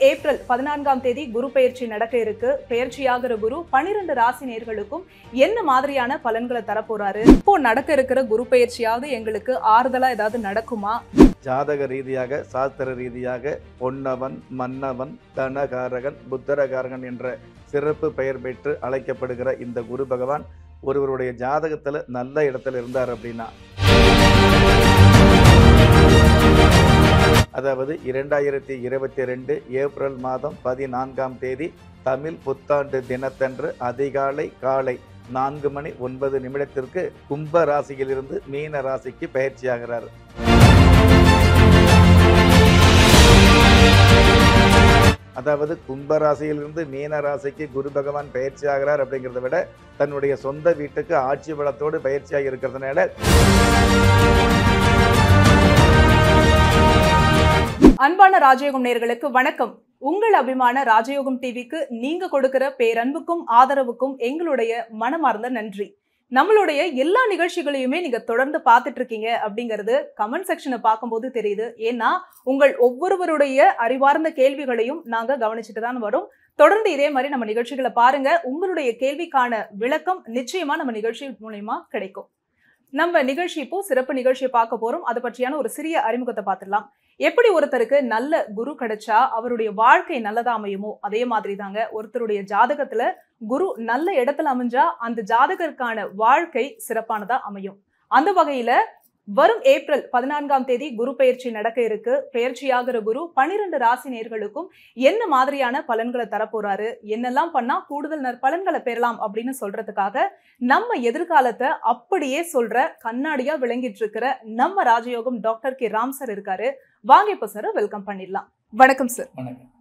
April 14ஆம் தேதி குரு பெயர்ச்சி நடக்க இருக்கு. பெயர்ச்சியாகிற குரு 12 ராசி நேயர்களுக்கும் என்ன மாதிரியான பலன்களை தரப்போறாரு? இப்போ நடக்க இருக்கிற குரு பெயர்ச்சியாவது எங்களுக்கு ஆறுதலா ஏதாவது நடக்குமா? ஜாதக ரீதியாக சாஸ்திர ரீதியாக பொன்னவன் மன்னவன் தனகாரகன் புத்தரகாரகன் என்ற சிறப்பு பெயர் பெற்று அழைக்கப்படுகிற இந்த குரு பகவான் ஒருவருடைய ஜாதகத்துல நல்ல இடத்துல இருந்தார் அப்படின்னா, அதாவது 2022 ஏப்ரல் மாதம் 14ஆம் தேதி தமிழ் புத்தாண்டு தினத்தன்று அதிகாலை காலை 4:09 கும்ப ராசியிலிருந்து மீன ராசிக்கு பயிற்சியாகிறார். அதாவது கும்ப ராசியிலிருந்து மீன ராசிக்கு குரு பகவான் பயிற்சி ஆகிறார் அப்படிங்கிறத விட தன்னுடைய சொந்த வீட்டுக்கு ஆட்சி பலத்தோடு பயிற்சியாக இருக்கிறதுனால அன்பான ராஜயோகம் நேயர்களுக்கு வணக்கம். உங்கள் அபிமான ராஜயோகம் டிவிக்கு நீங்க கொடுக்கிற பேரன்புக்கும் ஆதரவுக்கும் எங்களுடைய மனமார்ந்த நன்றி. நம்மளுடைய எல்லா நிகழ்ச்சிகளையுமே நீங்க தொடர்ந்து பார்த்துட்டு இருக்கீங்க அப்படிங்கிறது கமெண்ட் செக்ஷனை பார்க்கும்போது தெரியுது. ஏன்னா உங்கள் ஒவ்வொருவருடைய அறிவார்ந்த கேள்விகளையும் நாங்க கவனிச்சுட்டு தான் வரோம். தொடர்ந்து இதே மாதிரி நம்ம நிகழ்ச்சிகளை பாருங்க. உங்களுடைய கேள்விக்கான விளக்கம் நிச்சயமா நம்ம நிகழ்ச்சி மூலமா கிடைக்கும். நம்ம நிகழ்ச்சி இப்போ சிறப்பு நிகழ்ச்சியை பார்க்க போறோம். அது பற்றியான ஒரு சிறிய அறிமுகத்தை பார்த்துடலாம். எப்படி ஒருத்தருக்கு நல்ல குரு கிடைச்சா அவருடைய வாழ்க்கை நல்லதா அமையுமோ அதே மாதிரி தாங்க ஒருத்தருடைய ஜாதகத்துல குரு நல்ல இடத்துல அமைஞ்சா அந்த ஜாதகருக்கான வாழ்க்கை சிறப்பானதா அமையும். அந்த வகையில வரும் ஏப்ரல் 14ஆம் தேதி குரு பெயர்ச்சி நடக்க இருக்கு. பெயர்ச்சியாகிற குரு 12 ராசி நேயர்களுக்கும் என்ன மாதிரியான பலன்களை தரப்போறாரு, என்னெல்லாம் பண்ணா கூடுதல் நற்பலன்களை பெறலாம் அப்படின்னு சொல்றதுக்காக நம்ம எதிர்காலத்தை அப்படியே சொல்ற கண்ணாடியா விளங்கிட்டு இருக்கிற நம்ம ராஜயோகம் டாக்டர் ராம் சார் இருக்காரு. வாங்க இப்ப சார் வெல்கம் பண்ணிடலாம். வணக்கம் சார். வணக்கம்.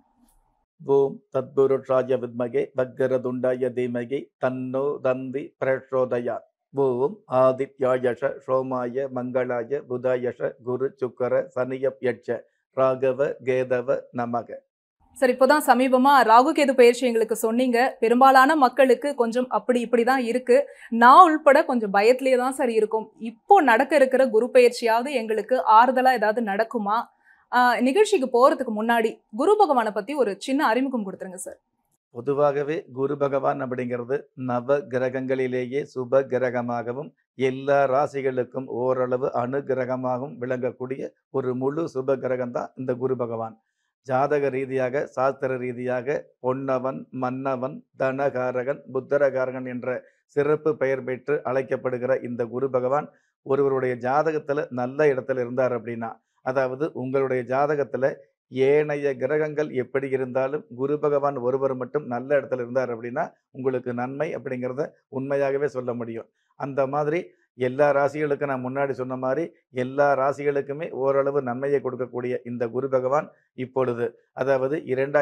ஓம் தத்புருஷாய வித்மகே வக்கரதுண்டாய தீமகி தன்னோ தந்தி பிரச்சோதயா. ஓம் ஆதித்யாயஷ சோமாய மங்களாய புதாயஷ குரு சுக்கர சனியப்யட்ச ராகவ கேதவ நமக. சார், இப்போதான் சமீபமா ராகு கேது பயிற்சி எங்களுக்கு சொன்னீங்க. பெரும்பாலான மக்களுக்கு கொஞ்சம் அப்படி இப்படிதான் இருக்கு. நான் உள்பட கொஞ்சம் பயத்திலேயே தான் சார் இருக்கும். இப்போ நடக்க இருக்கிற குரு பயிற்சியாவது எங்களுக்கு ஆறுதலா ஏதாவது நடக்குமா? நிகழ்ச்சிக்கு போறதுக்கு முன்னாடி குரு பகவானை பத்தி ஒரு சின்ன அறிமுகம் கொடுத்துருங்க சார். பொதுவாகவே குரு பகவான் அப்படிங்கிறது நவ கிரகங்களிலேயே சுப கிரகமாகவும் எல்லா ராசிகளுக்கும் ஓரளவு அனுகிரகமாகவும் விளங்கக்கூடிய ஒரு முழு சுப கிரகம் தான் இந்த குரு பகவான். ஜாதக ரீதியாக சாஸ்திர ரீதியாக பொன்னவன் மன்னவன் தனகாரகன் புத்தரகாரகன் என்ற சிறப்பு பெயர் பெற்று அழைக்கப்படுகிற இந்த குரு பகவான் ஒருவருடைய ஜாதகத்துல நல்ல இடத்துல இருந்தார் அப்படின்னா, அதாவது உங்களுடைய ஜாதகத்துல ஏனைய கிரகங்கள் எப்படி இருந்தாலும் குரு பகவான் ஒருவர் மட்டும் நல்ல இடத்துல இருந்தார் அப்படின்னா உங்களுக்கு நன்மை அப்படிங்கிறத உண்மையாகவே சொல்ல முடியும். அந்த மாதிரி எல்லா ராசிகளுக்கும் நான் முன்னாடி சொன்ன மாதிரி எல்லா ராசிகளுக்குமே ஓரளவு நன்மையை கொடுக்கக்கூடிய இந்த குரு பகவான் இப்பொழுது, அதாவது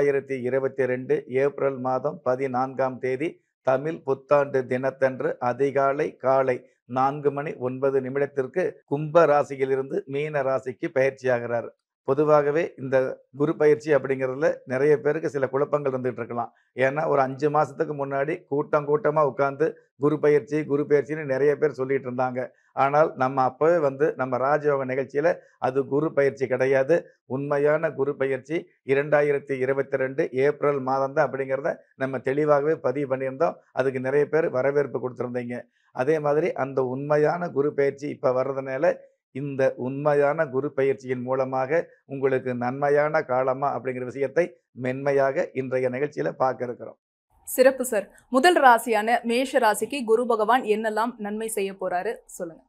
2022 ஏப்ரல் மாதம் 14ஆம் தேதி தமிழ் புத்தாண்டு தினத்தன்று அதிகாலை காலை 4:09 கும்ப ராசியிலிருந்து மீன ராசிக்கு பயிற்சியாகிறார். பொதுவாகவே இந்த குரு பயிற்சி அப்படிங்கிறதுல நிறைய பேருக்கு சில குழப்பங்கள் இருந்துகிட்டு இருக்கலாம். ஏன்னா ஒரு 5 மாதத்துக்கு முன்னாடி கூட்டமாக உட்காந்து குரு பயிற்சின்னு நிறைய பேர் சொல்லிட்டு இருந்தாங்க. ஆனால் நம்ம அப்போவே நம்ம ராஜயோக நிகழ்ச்சியில் அது குரு பயிற்சி கிடையாது. உண்மையான குரு பயிற்சி 2022 ஏப்ரல் மாதம் தான் அப்படிங்கிறத நம்ம தெளிவாகவே பதிவு பண்ணியிருந்தோம். அதுக்கு நிறைய பேர் வரவேற்பு கொடுத்துருந்தீங்க. அதே மாதிரி அந்த உண்மையான குரு பயிற்சி இப்போ வர்றதுனால இந்த உண்மையான குரு பயிற்சியின் மூலமாக உங்களுக்கு நன்மையான காலமா அப்படிங்கிற விஷயத்தை மென்மையாக இன்றைய நிகழ்ச்சியில பார்க்க இருக்கிறோம். சிறப்பு சார். முதல் ராசியான மேஷ ராசிக்கு குரு பகவான் என்னெல்லாம் நன்மை செய்ய போறாரு சொல்லுங்க.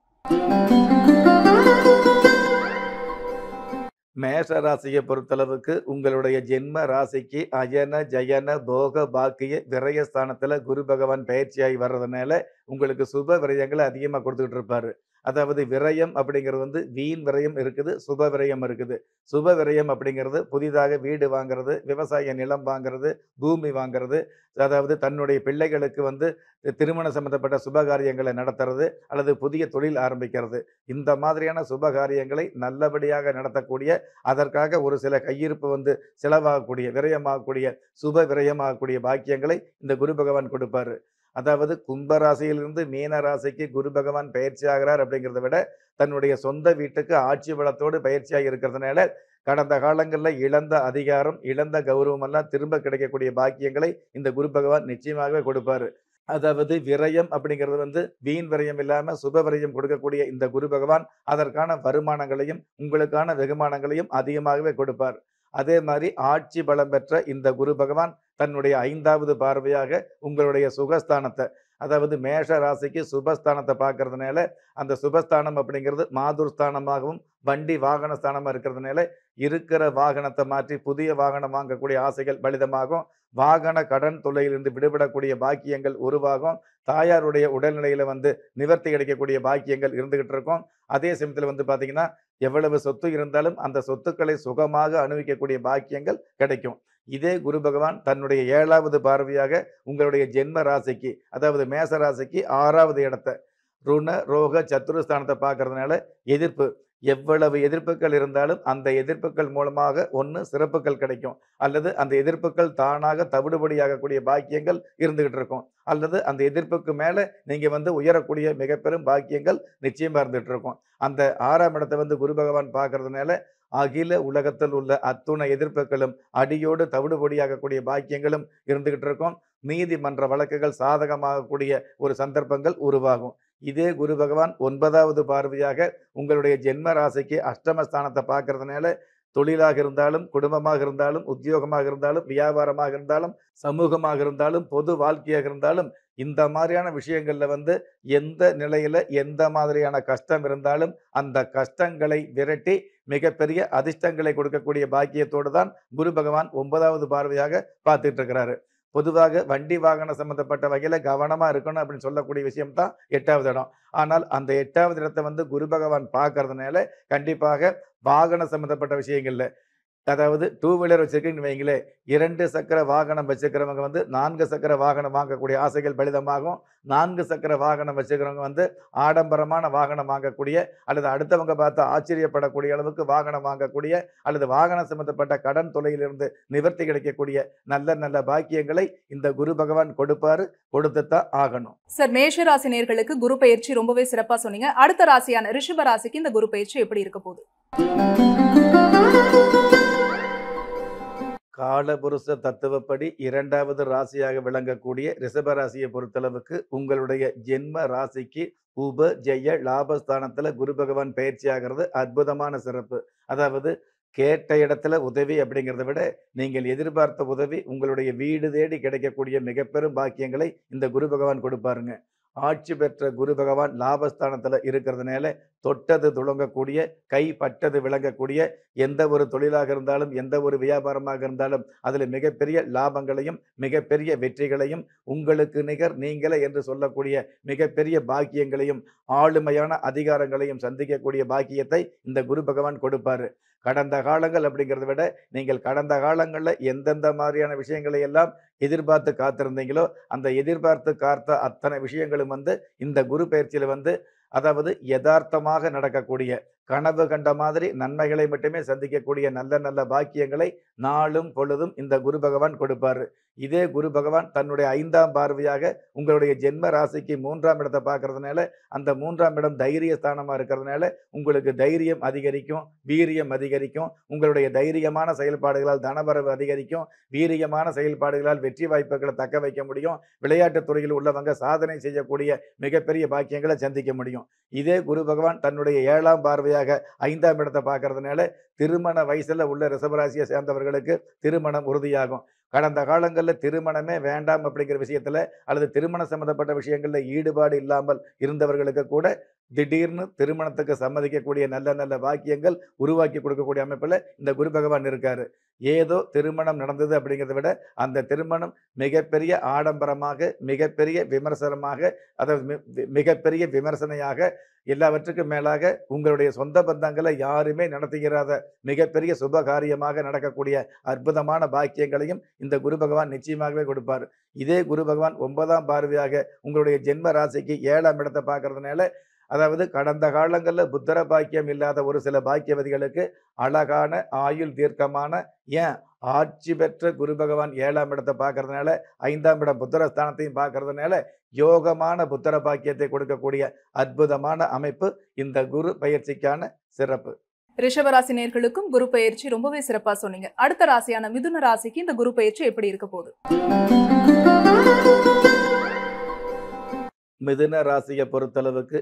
மேஷ ராசியை பொறுத்தளவுக்கு உங்களுடைய ஜென்ம ராசிக்கு அயன ஜயன போக பாக்கிய விரயஸ்தானத்துல குரு பகவான் பயிற்சியாகி வர்றதுனால உங்களுக்கு சுப விரயங்களை அதிகமாக கொடுத்துக்கிட்டு இருப்பாரு. அதாவது விரயம் அப்படிங்கிறது வீண் விரயம் இருக்குது, சுப விரயம் இருக்குது. சுப விரயம் அப்படிங்கிறது புதிதாக வீடு வாங்கிறது, விவசாய நிலம் வாங்கிறது, பூமி வாங்கிறது, அதாவது தன்னுடைய பிள்ளைகளுக்கு திருமண சம்பந்தப்பட்ட சுபகாரியங்களை நடத்துறது அல்லது புதிய தொழில் ஆரம்பிக்கிறது. இந்த மாதிரியான சுபகாரியங்களை நல்லபடியாக நடத்தக்கூடிய, அதற்காக ஒரு சில கையிருப்பு செலவாகக்கூடிய விரயமாகக்கூடிய சுப விரயமாகக்கூடிய பாக்கியங்களை இந்த குரு பகவான் கொடுப்பாரு. அதாவது கும்ப ராசியிலிருந்து மீன ராசிக்கு குரு பகவான் பயிற்சி ஆகிறார் அப்படிங்கிறத விட தன்னுடைய சொந்த வீட்டுக்கு ஆட்சி பலத்தோடு பயிற்சியாக இருக்கிறதுனால கடந்த காலங்கள்ல இழந்த அதிகாரம், இழந்த கௌரவம் எல்லாம் திரும்ப கிடைக்கக்கூடிய பாக்கியங்களை இந்த குரு பகவான் நிச்சயமாகவே கொடுப்பாரு. அதாவது விரயம் அப்படிங்கிறது வீண் விரயம் இல்லாம சுப விரயம் கொடுக்கக்கூடிய இந்த குரு பகவான், அதற்கான வருமானங்களையும், உங்களுக்கான வெகுமானங்களையும் அதிகமாகவே கொடுப்பார். அதே மாரி ஆட்சி பலம் பெற்ற இந்த குரு பகவான் தன்னுடைய 5வது பார்வையாக உங்களுடைய சுகஸ்தானத்த, அதாவது மேஷ ராசிக்கு சுபஸ்தானத்த பார்க்கறதுனால, அந்த சுபஸ்தானம் அப்படிங்கிறது மாதுர்ஸ்தானமாகவும், வண்டி வாகன ஸ்தானமா இருக்கிறதுனால, இருக்கிற வாகனத்த மாற்றி புதிய வாகனம் வாங்கக்கூடிய ஆசைகள் பலிதமாகும். வாகன கடன் தொல்லையிலிருந்து விடுபடக்கூடிய பாக்கியங்கள் உருவாகும். தாயாருடைய உடல்நிலையில நிவர்த்தி கிடைக்கக்கூடிய பாக்கியங்கள் இருந்துகிட்டு இருக்கும். அதே சமயத்துல பார்த்தீங்கன்னா, எவ்வளவு சொத்து இருந்தாலும் அந்த சொத்துக்களை சுகமாக அனுபவிக்கக்கூடிய பாக்கியங்கள் கிடைக்கும். இதே குரு பகவான் தன்னுடைய 7வது பார்வையாக உங்களுடைய ஜென்ம ராசிக்கு, அதாவது மேச ராசிக்கு 6வது இடத்த, ருண, ரோக, சத்துருஸ்தானத்த பார்க்கறதுனால எதிர்ப்பு, எவ்வளவு எதிர்ப்புகள் இருந்தாலும் அந்த எதிர்ப்புகள் மூலமாக ஒண்ணு சிறப்புகள் கிடைக்கும். அல்லது அந்த எதிர்ப்புகள் தானாக தவிடுபடியாகக்கூடிய பாக்கியங்கள் இருந்துகிட்டு இருக்கும். அல்லது அந்த எதிர்ப்புக்கு மேல நீங்க உயரக்கூடிய மிகப்பெரும் பாக்கியங்கள் நிச்சயமா இருந்துட்டு இருக்கும். அந்த 6ஆம் இடத்த குரு பகவான் பார்க்கறதுனால அகில உலகத்தில் உள்ள அத்துணை எதிர்ப்புகளும் அடியோடு தவிடுபொடியாகக்கூடிய பாக்கியங்களும் இருந்துகிட்டு இருக்கும். நீதிமன்ற வழக்குகள் சாதகமாகக்கூடிய ஒரு சந்தர்ப்பங்கள் உருவாகும். இதே குரு பகவான் 9வது பார்வையாக உங்களுடைய ஜென்ம ராசிக்கு அஷ்டமஸ்தானத்தை பார்க்கறதுனால, தொழிலாக இருந்தாலும், குடும்பமாக இருந்தாலும், உத்தியோகமாக இருந்தாலும், வியாபாரமாக இருந்தாலும், சமூகமாக இருந்தாலும், பொது வாழ்க்கையாக இருந்தாலும், இந்த மாதிரியான விஷயங்கள்ல எந்த நிலையில எந்த மாதிரியான கஷ்டம் இருந்தாலும் அந்த கஷ்டங்களை விரட்டி மிகப்பெரிய அதிர்ஷ்டங்களை கொடுக்கக்கூடிய பாக்கியத்தோடு தான் குரு பகவான் 9வது பார்வையாக பார்த்துட்டு இருக்கிறாரு. பொதுவாக வண்டி வாகனம் சம்பந்தப்பட்ட வகையில கவனமா இருக்கணும் அப்படின்னு சொல்லக்கூடிய விஷயம் தான் 8வது இடம். ஆனால் அந்த 8வது இடத்தை குரு பகவான் பார்க்கறதுனால கண்டிப்பாக வாகனம் சம்பந்தப்பட்ட விஷயங்கள்ல, அதாவது 2 வீலர் வச்சிருக்கீங்கன்னு வைங்களேன், 2 சக்கர வாகனம் வச்சிருக்கிறவங்க 4 சக்கர வாகனம் வாங்கக்கூடிய ஆசைகள் பலிதமாகும். 4 சக்கர வாகனம் வச்சிருக்கிறவங்க ஆடம்பரமான வாகனம் வாங்கக்கூடிய, அல்லது அடுத்தவங்க பார்த்து ஆச்சரியப்படக்கூடிய அளவுக்கு வாகனம் வாங்கக்கூடிய, அல்லது வாகனம் சம்பந்தப்பட்ட கடன் தொல்லையிலிருந்து நிவர்த்தி கிடைக்கக்கூடிய நல்ல நல்ல பாக்கியங்களை இந்த குரு பகவான் கொடுப்பாரு, கொடுத்துத்தான் ஆகணும். சார், மேஷ ராசி நேயர்களுக்கு குரு பயிற்சி ரொம்பவே சிறப்பா சொன்னீங்க. அடுத்த ராசியான ரிஷப ராசிக்கு இந்த குரு பயிற்சி எப்படி இருக்க போகுது? காலபுருஷ தத்துவப்படி 2வது ராசியாக விளங்கக்கூடிய ரிஷப ராசியை பொறுத்தளவுக்கு உங்களுடைய ஜென்ம ராசிக்கு உப ஜெய லாபஸ்தானத்துல குரு பகவான் பயிற்சி ஆகிறது அற்புதமான சிறப்பு. அதாவது கேட்ட இடத்துல உதவி அப்படிங்கிறத விட நீங்கள் எதிர்பார்த்த உதவி உங்களுடைய வீடு தேடி கிடைக்கக்கூடிய மிகப்பெரும் பாக்கியங்களை இந்த குரு பகவான் கொடுப்பாருங்க. ஆட்சி பெற்ற குரு பகவான் லாபஸ்தானத்துல இருக்கிறதுனால தொட்டது துளங்கக்கூடிய, கைப்பட்டது விளங்கக்கூடிய, எந்த ஒரு தொழிலாக இருந்தாலும், எந்த ஒரு வியாபாரமாக இருந்தாலும் அதுல மிகப்பெரிய லாபங்களையும் மிகப்பெரிய வெற்றிகளையும், உங்களுக்கு நிகர் நீங்களே என்று சொல்லக்கூடிய மிகப்பெரிய பாக்கியங்களையும், ஆளுமையான அதிகாரங்களையும் சந்திக்கக்கூடிய பாக்கியத்தை இந்த குரு பகவான் கொடுப்பாரு. கடந்த காலங்கள் அப்படிங்கிறத விட நீங்கள் கடந்த காலங்கள்ல எந்தெந்த மாதிரியான விஷயங்களை எல்லாம் எதிர்பார்த்து காத்திருந்தீங்களோ அந்த எதிர்பார்த்து காத்த அத்தனை விஷயங்களும் இந்த குரு பயிற்சியில அதாவது யதார்த்தமாக நடக்கக்கூடிய, கனவு கண்ட மாதிரி நன்மைகளை மட்டுமே சந்திக்கக்கூடிய நல்ல நல்ல பாக்கியங்களை நாளும் பொழுதும் இந்த குரு பகவான் கொடுப்பாரு. இதே குரு பகவான் தன்னுடைய 5ஆம் பார்வையாக உங்களுடைய ஜென்ம ராசிக்கு 3ஆம் இடத்தை பார்க்கறதுனால, அந்த 3ஆம் இடம் தைரிய ஸ்தானமா இருக்கிறதுனால உங்களுக்கு தைரியம் அதிகரிக்கும், வீரியம் அதிகரிக்கும். உங்களுடைய தைரியமான செயல்பாடுகளால் தனவரவு அதிகரிக்கும். வீரியமான செயல்பாடுகளால் வெற்றி வாய்ப்புகளை தக்க வைக்க முடியும். விளையாட்டுத் துறையில் உள்ளவங்க சாதனை செய்யக்கூடிய மிகப்பெரிய பாக்கியங்களை சந்திக்க முடியும். இதே குரு பகவான் தன்னுடைய 7ஆம் பார்வையாக 5ஆம் இடத்தை பார்க்கறதுனால திருமண வயசுல உள்ள ரிஷபராசியை சேர்ந்தவர்களுக்கு திருமணம் உறுதியாகும். கடந்த காலங்களில் திருமணமே வேண்டாம் அப்படிங்கிற விஷயத்துல, அல்லது திருமணம் சம்பந்தப்பட்ட விஷயங்கள்ல ஈடுபாடு இல்லாமல் இருந்தவர்களுக்கு கூட திடீர்னு திருமணத்துக்கு சம்மதிக்கக்கூடிய நல்ல நல்ல பாக்கியங்கள் உருவாக்கி கொடுக்கக்கூடிய அமைப்புல இந்த குரு பகவான் இருக்காரு. ஏதோ திருமணம் நடந்தது அப்படிங்கிறத விட அந்த திருமணம் மிகப்பெரிய ஆடம்பரமாக, மிகப்பெரிய விமர்சனமாக, அதாவது மிகப்பெரிய விமர்சனையாக, எல்லாவற்றுக்கும் மேலாக உங்களுடைய சொந்த பந்தங்களை யாருமே நடத்துகிறாத மிகப்பெரிய சுப காரியமாக நடக்கக்கூடிய அற்புதமான பாக்கியங்களையும் இந்த குரு பகவான் நிச்சயமாகவே கொடுப்பார். இதே குரு பகவான் 9ஆம் பார்வையாக உங்களுடைய ஜென்ம ராசிக்கு 7ஆம் இடத்தை பார்க்கறதுனால, அதாவது கடந்த காலங்களில் புத்திர பாக்கியம் இல்லாத ஒரு சில பாக்கியவதிகளுக்கு அழகான ஆயுள் தீர்க்கமான, ஏன் ஆட்சி பெற்ற குரு பகவான் 7ஆம் இடத்தை பார்க்கறதுனால, 5ஆம் இடம் புத்திரஸ்தானத்தையும் பார்க்கறதுனால யோகமான புத்திர பாக்கியத்தை கொடுக்கக்கூடிய அற்புதமான அமைப்பு இந்த குரு பயிற்சிக்கான சிறப்பு. ரிஷபராசி நேயர்களுக்கும் குரு பெயர்ச்சி ரொம்பவே சிறப்பா சொன்னீங்க. அடுத்த ராசியான மிதுன ராசிக்கு இந்த குரு பெயர்ச்சி எப்படி இருக்க போகுது? மிதுன ராசியை பொறுத்தளவுக்கு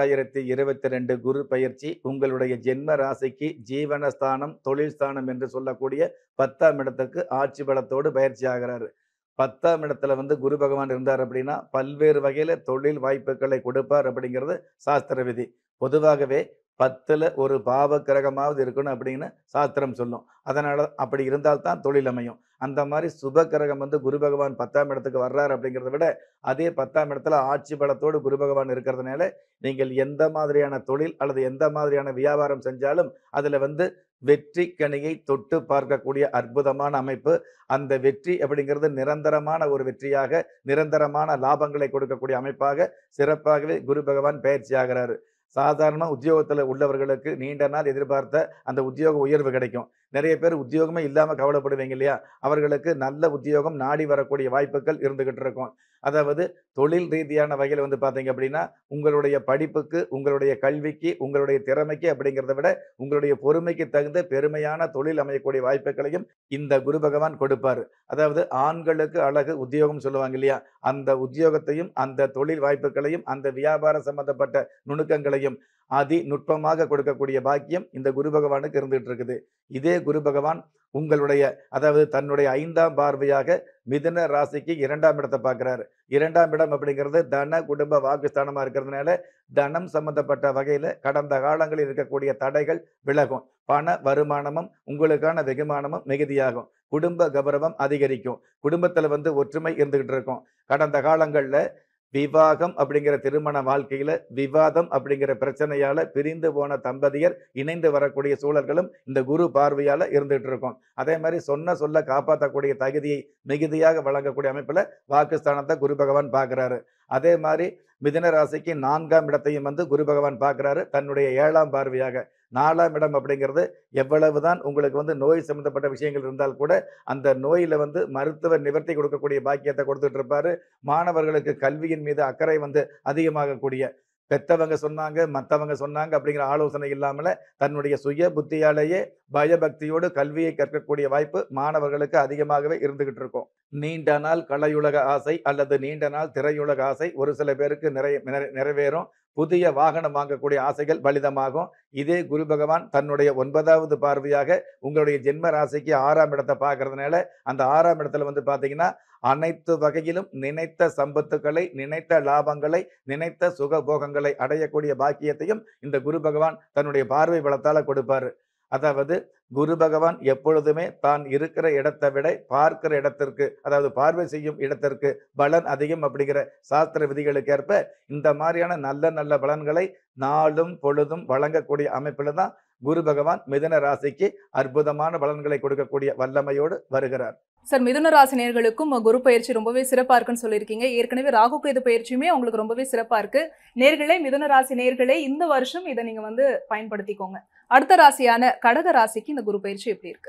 2022 குரு பயிற்சி உங்களுடைய ஜென்ம ராசிக்கு ஜீவனஸ்தானம், தொழில் ஸ்தானம் என்று சொல்லக்கூடிய 10ஆம் இடத்துக்கு ஆட்சி பலத்தோடு பயிற்சி ஆகிறாரு. 10ஆம் இடத்துல குரு பகவான் இருந்தார் அப்படின்னா பல்வேறு வகையில தொழில் வாய்ப்புகளை கொடுப்பார் அப்படிங்கிறது சாஸ்திர விதி. பொதுவாகவே 10ல ஒரு பாவ கிரகமாவது இருக்கணும் அப்படின்னு சாஸ்திரம் சொல்லும். அதனால அப்படி இருந்தால்தான் தொழில் அமையும். அந்த மாதிரி சுப கிரகம் குரு பகவான் 10ஆம் இடத்துக்கு வர்றாரு அப்படிங்கிறத விட அதே 10ஆம் இடத்துல ஆட்சி பலத்தோடு குரு பகவான் இருக்கிறதுனால நீங்கள் எந்த மாதிரியான தொழில் அல்லது எந்த மாதிரியான வியாபாரம் செஞ்சாலும் அதுல வெற்றி கனியை தொட்டு பார்க்கக்கூடிய அற்புதமான அமைப்பு. அந்த வெற்றி அப்படிங்கிறது நிரந்தரமான ஒரு வெற்றியாக, நிரந்தரமான லாபங்களை கொடுக்கக்கூடிய அமைப்பாக சிறப்பாகவே குரு பகவான் பயிற்சி ஆகிறாரு. சாதாரண உத்தியோகத்துல உள்ளவர்களுக்கு நீண்ட நாள் எதிர்பார்த்த அந்த உத்தியோக உயர்வு கிடைக்கும். நிறைய பேர் உத்தியோகமே இல்லாம கவலைப்படுவீங்க இல்லையா? அவர்களுக்கு நல்ல உத்தியோகம் நாடி வரக்கூடிய வாய்ப்புகள் இருந்துகிட்டு இருக்கும். அதாவது தொழில் ரீதியான வகையில பார்த்தீங்க அப்படின்னா, உங்களுடைய படிப்புக்கு, உங்களுடைய கல்விக்கு, உங்களுடைய திறமைக்கு அப்படிங்கிறத விட உங்களுடைய பொறுமைக்கு தகுந்த பெருமையான தொழில் அமையக்கூடிய வாய்ப்புகளையும் இந்த குரு பகவான் கொடுப்பாரு. அதாவது ஆண்களுக்கு அழகு உத்தியோகம் சொல்லுவாங்க இல்லையா? அந்த உத்தியோகத்தையும், அந்த தொழில் வாய்ப்புகளையும், அந்த வியாபாரம் சம்பந்தப்பட்ட நுணுக்கங்களையும் அதி நுட்பமாக கொடுக்கக்கூடிய பாக்கியம் இந்த குரு பகவானுக்கு இருந்துட்டு இருக்குது. இதே குரு பகவான் உங்களுடைய அதாவது தன்னுடைய 5ஆம் பார்வையாக மிதுன ராசிக்கு 2ஆம் இடத்தை பார்க்கிறாரு. 2ஆம் இடம் அப்படிங்கிறது தன குடும்ப வாக்குஸ்தானமா இருக்கிறதுனால தனம் சம்பந்தப்பட்ட வகையில கடந்த காலங்களில் இருக்கக்கூடிய தடைகள் விலகும். பண வருமானமும் உங்களுக்கான வெகுமானமும் மிகுதியாகும். குடும்ப கௌரவம் அதிகரிக்கும். குடும்பத்துல ஒற்றுமை இருந்துகிட்டு இருக்கும். கடந்த காலங்கள்ல விவாகம் அப்படிங்கிற திருமண வாழ்க்கையில விவாதம் அப்படிங்கிற பிரச்சனையால பிரிந்து போன தம்பதியர் இணைந்து வரக்கூடிய சூழல்களும் இந்த குரு பார்வையால இருந்துட்டு இருக்கும். அதே மாதிரி சொன்ன சொல்ல காப்பாற்றக்கூடிய தகுதியை மிகுதியாக வழங்கக்கூடிய அமைப்புல வாக்குஸ்தானத்தை குரு பகவான் பார்க்கிறாரு. அதே மாதிரி மிதுன ராசிக்கு 4ஆம் இடத்தையும் குரு பகவான் பார்க்கிறாரு தன்னுடைய 7ஆம் பார்வையாக. 4ஆம் இடம் அப்படிங்கிறது எவ்வளவுதான் உங்களுக்கு நோய் சம்பந்தப்பட்ட விஷயங்கள் இருந்தால் கூட அந்த நோயில மருத்துவ நிவர்த்தி கொடுக்கக்கூடிய பாக்கியத்தை கொடுத்துட்டு இருப்பாரு. மாணவர்களுக்கு கல்வியின் மீது அக்கறை அதிகமாகக்கூடிய, பெத்தவங்க சொன்னாங்க மத்தவங்க சொன்னாங்க அப்படிங்கிற ஆலோசனை இல்லாமல தன்னுடைய சுய புத்தியாலேயே பயபக்தியோடு கல்வியை கற்கக்கூடிய வாய்ப்பு மாணவர்களுக்கு அதிகமாகவே இருந்துகிட்டு இருக்கும். நீண்ட நாள் கலையுலக ஆசை அல்லது நீண்ட நாள் திரையுலக ஆசை ஒரு சில பேருக்கு நிறைவேறும். புதிய வாகனம் வாங்கக்கூடிய ஆசைகள் பலிதமாகும். இதே குரு பகவான் தன்னுடைய 9வது பார்வையாக உங்களுடைய ஜென்ம ராசிக்கு 6ஆம் இடத்தை பார்க்கறதுனால அந்த 6ஆம் இடத்துல பாத்தீங்கன்னா அனைத்து வகையிலும் நினைத்த சம்பத்துக்களை, நினைத்த லாபங்களை, நினைத்த சுகபோகங்களை அடையக்கூடிய பாக்கியத்தையும் இந்த குரு பகவான் தன்னுடைய பார்வை பலத்தால கொடுப்பாரு. அதாவது குரு பகவான் எப்பொழுதுமே தான் இருக்கிற இடத்தை விட பார்க்கிற இடத்திற்கு, அதாவது பார்வை செய்யும் இடத்திற்கு பலன் அதிகம் அப்படிங்கிற சாஸ்திர விதிகளுக்கு ஏற்ப இந்த மாதிரியான நல்ல நல்ல பலன்களை நாளும் பொழுதும் வழங்கக்கூடிய அமைப்பில் தான் குரு பகவான் மிதுன ராசிக்கு அற்புதமான பலன்களை கொடுக்கக்கூடிய வல்லமையோடு வருகிறார். சார், மிதுன ராசி நேயர்களுக்கும் குரு பயிற்சி ரொம்பவே சிறப்பா இருக்குன்னு சொல்லியிருக்கீங்க. ஏற்கனவே ராகு கேது பயிற்சியுமே உங்களுக்கு ரொம்பவே சிறப்பா இருக்கு. நேர்களே, மிதுன ராசி நேர்களே, இந்த வருஷம் இதை நீங்க பயன்படுத்திக்கோங்க. அடுத்த ராசியான கடக ராசிக்கு இந்த குரு பயிற்சி எப்படி இருக்கு?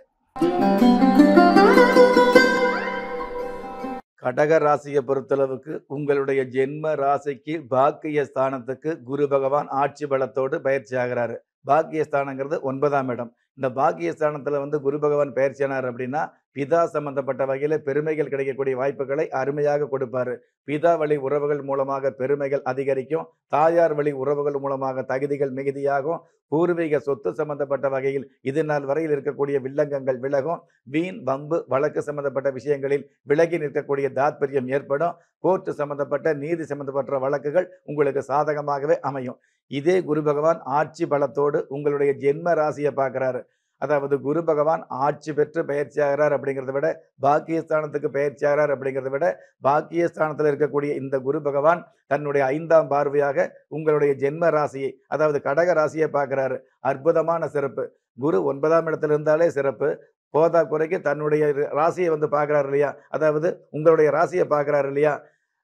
கடக ராசியை பொறுத்தளவுக்கு உங்களுடைய ஜென்ம ராசிக்கு பாக்கிய ஸ்தானத்துக்கு குரு பகவான் ஆட்சி பலத்தோடு பயிற்சி ஆகிறாரு. பாக்கியஸ்தானங்கிறது 9ஆம் இடம். இந்த பாக்கியஸ்தானத்துல குரு பகவான் பயிற்சியானார் அப்படின்னா பிதா சம்பந்தப்பட்ட வகையில பெருமைகள் கிடைக்கக்கூடிய வாய்ப்புகளை அருமையாக கொடுப்பாரு. பிதா வழி உறவுகள் மூலமாக பெருமைகள் அதிகரிக்கும். தாயார் வழி உறவுகள் மூலமாக தகுதிகள் மிகுதியாகும். பூர்வீக சொத்து சம்பந்தப்பட்ட வகையில் இது நாள் வரையில் இருக்கக்கூடிய வில்லங்கங்கள் விலகும். வீண் வம்பு வழக்கு சம்பந்தப்பட்ட விஷயங்களில் விலகி நிற்கக்கூடிய தாத்பரியம் ஏற்படும். கோர்ட்டு சம்பந்தப்பட்ட நீதி சம்பந்தப்பட்ட வழக்குகள் உங்களுக்கு சாதகமாகவே அமையும். இதே குரு பகவான் ஆட்சி பலத்தோடு உங்களுடைய ஜென்ம ராசியை பார்க்கிறாரு. அதாவது குரு பகவான் ஆட்சி பெற்று பயிற்சி ஆகிறார் அப்படிங்கிறத விட பாக்கியஸ்தானத்துக்கு பயிற்சி ஆகிறார் அப்படிங்கிறத விட பாக்கியஸ்தானத்தில் இருக்கக்கூடிய இந்த குரு பகவான் தன்னுடைய 5ஆம் பார்வையாக உங்களுடைய ஜென்ம ராசியை, அதாவது கடக ராசியை பார்க்கிறாரு. அற்புதமான சிறப்பு. குரு 9ஆம் இடத்துல இருந்தாலே சிறப்பு. போதா குறைக்கு தன்னுடைய ராசியை பார்க்கிறாரு இல்லையா? அதாவது உங்களுடைய ராசியை பார்க்கிறாரு இல்லையா?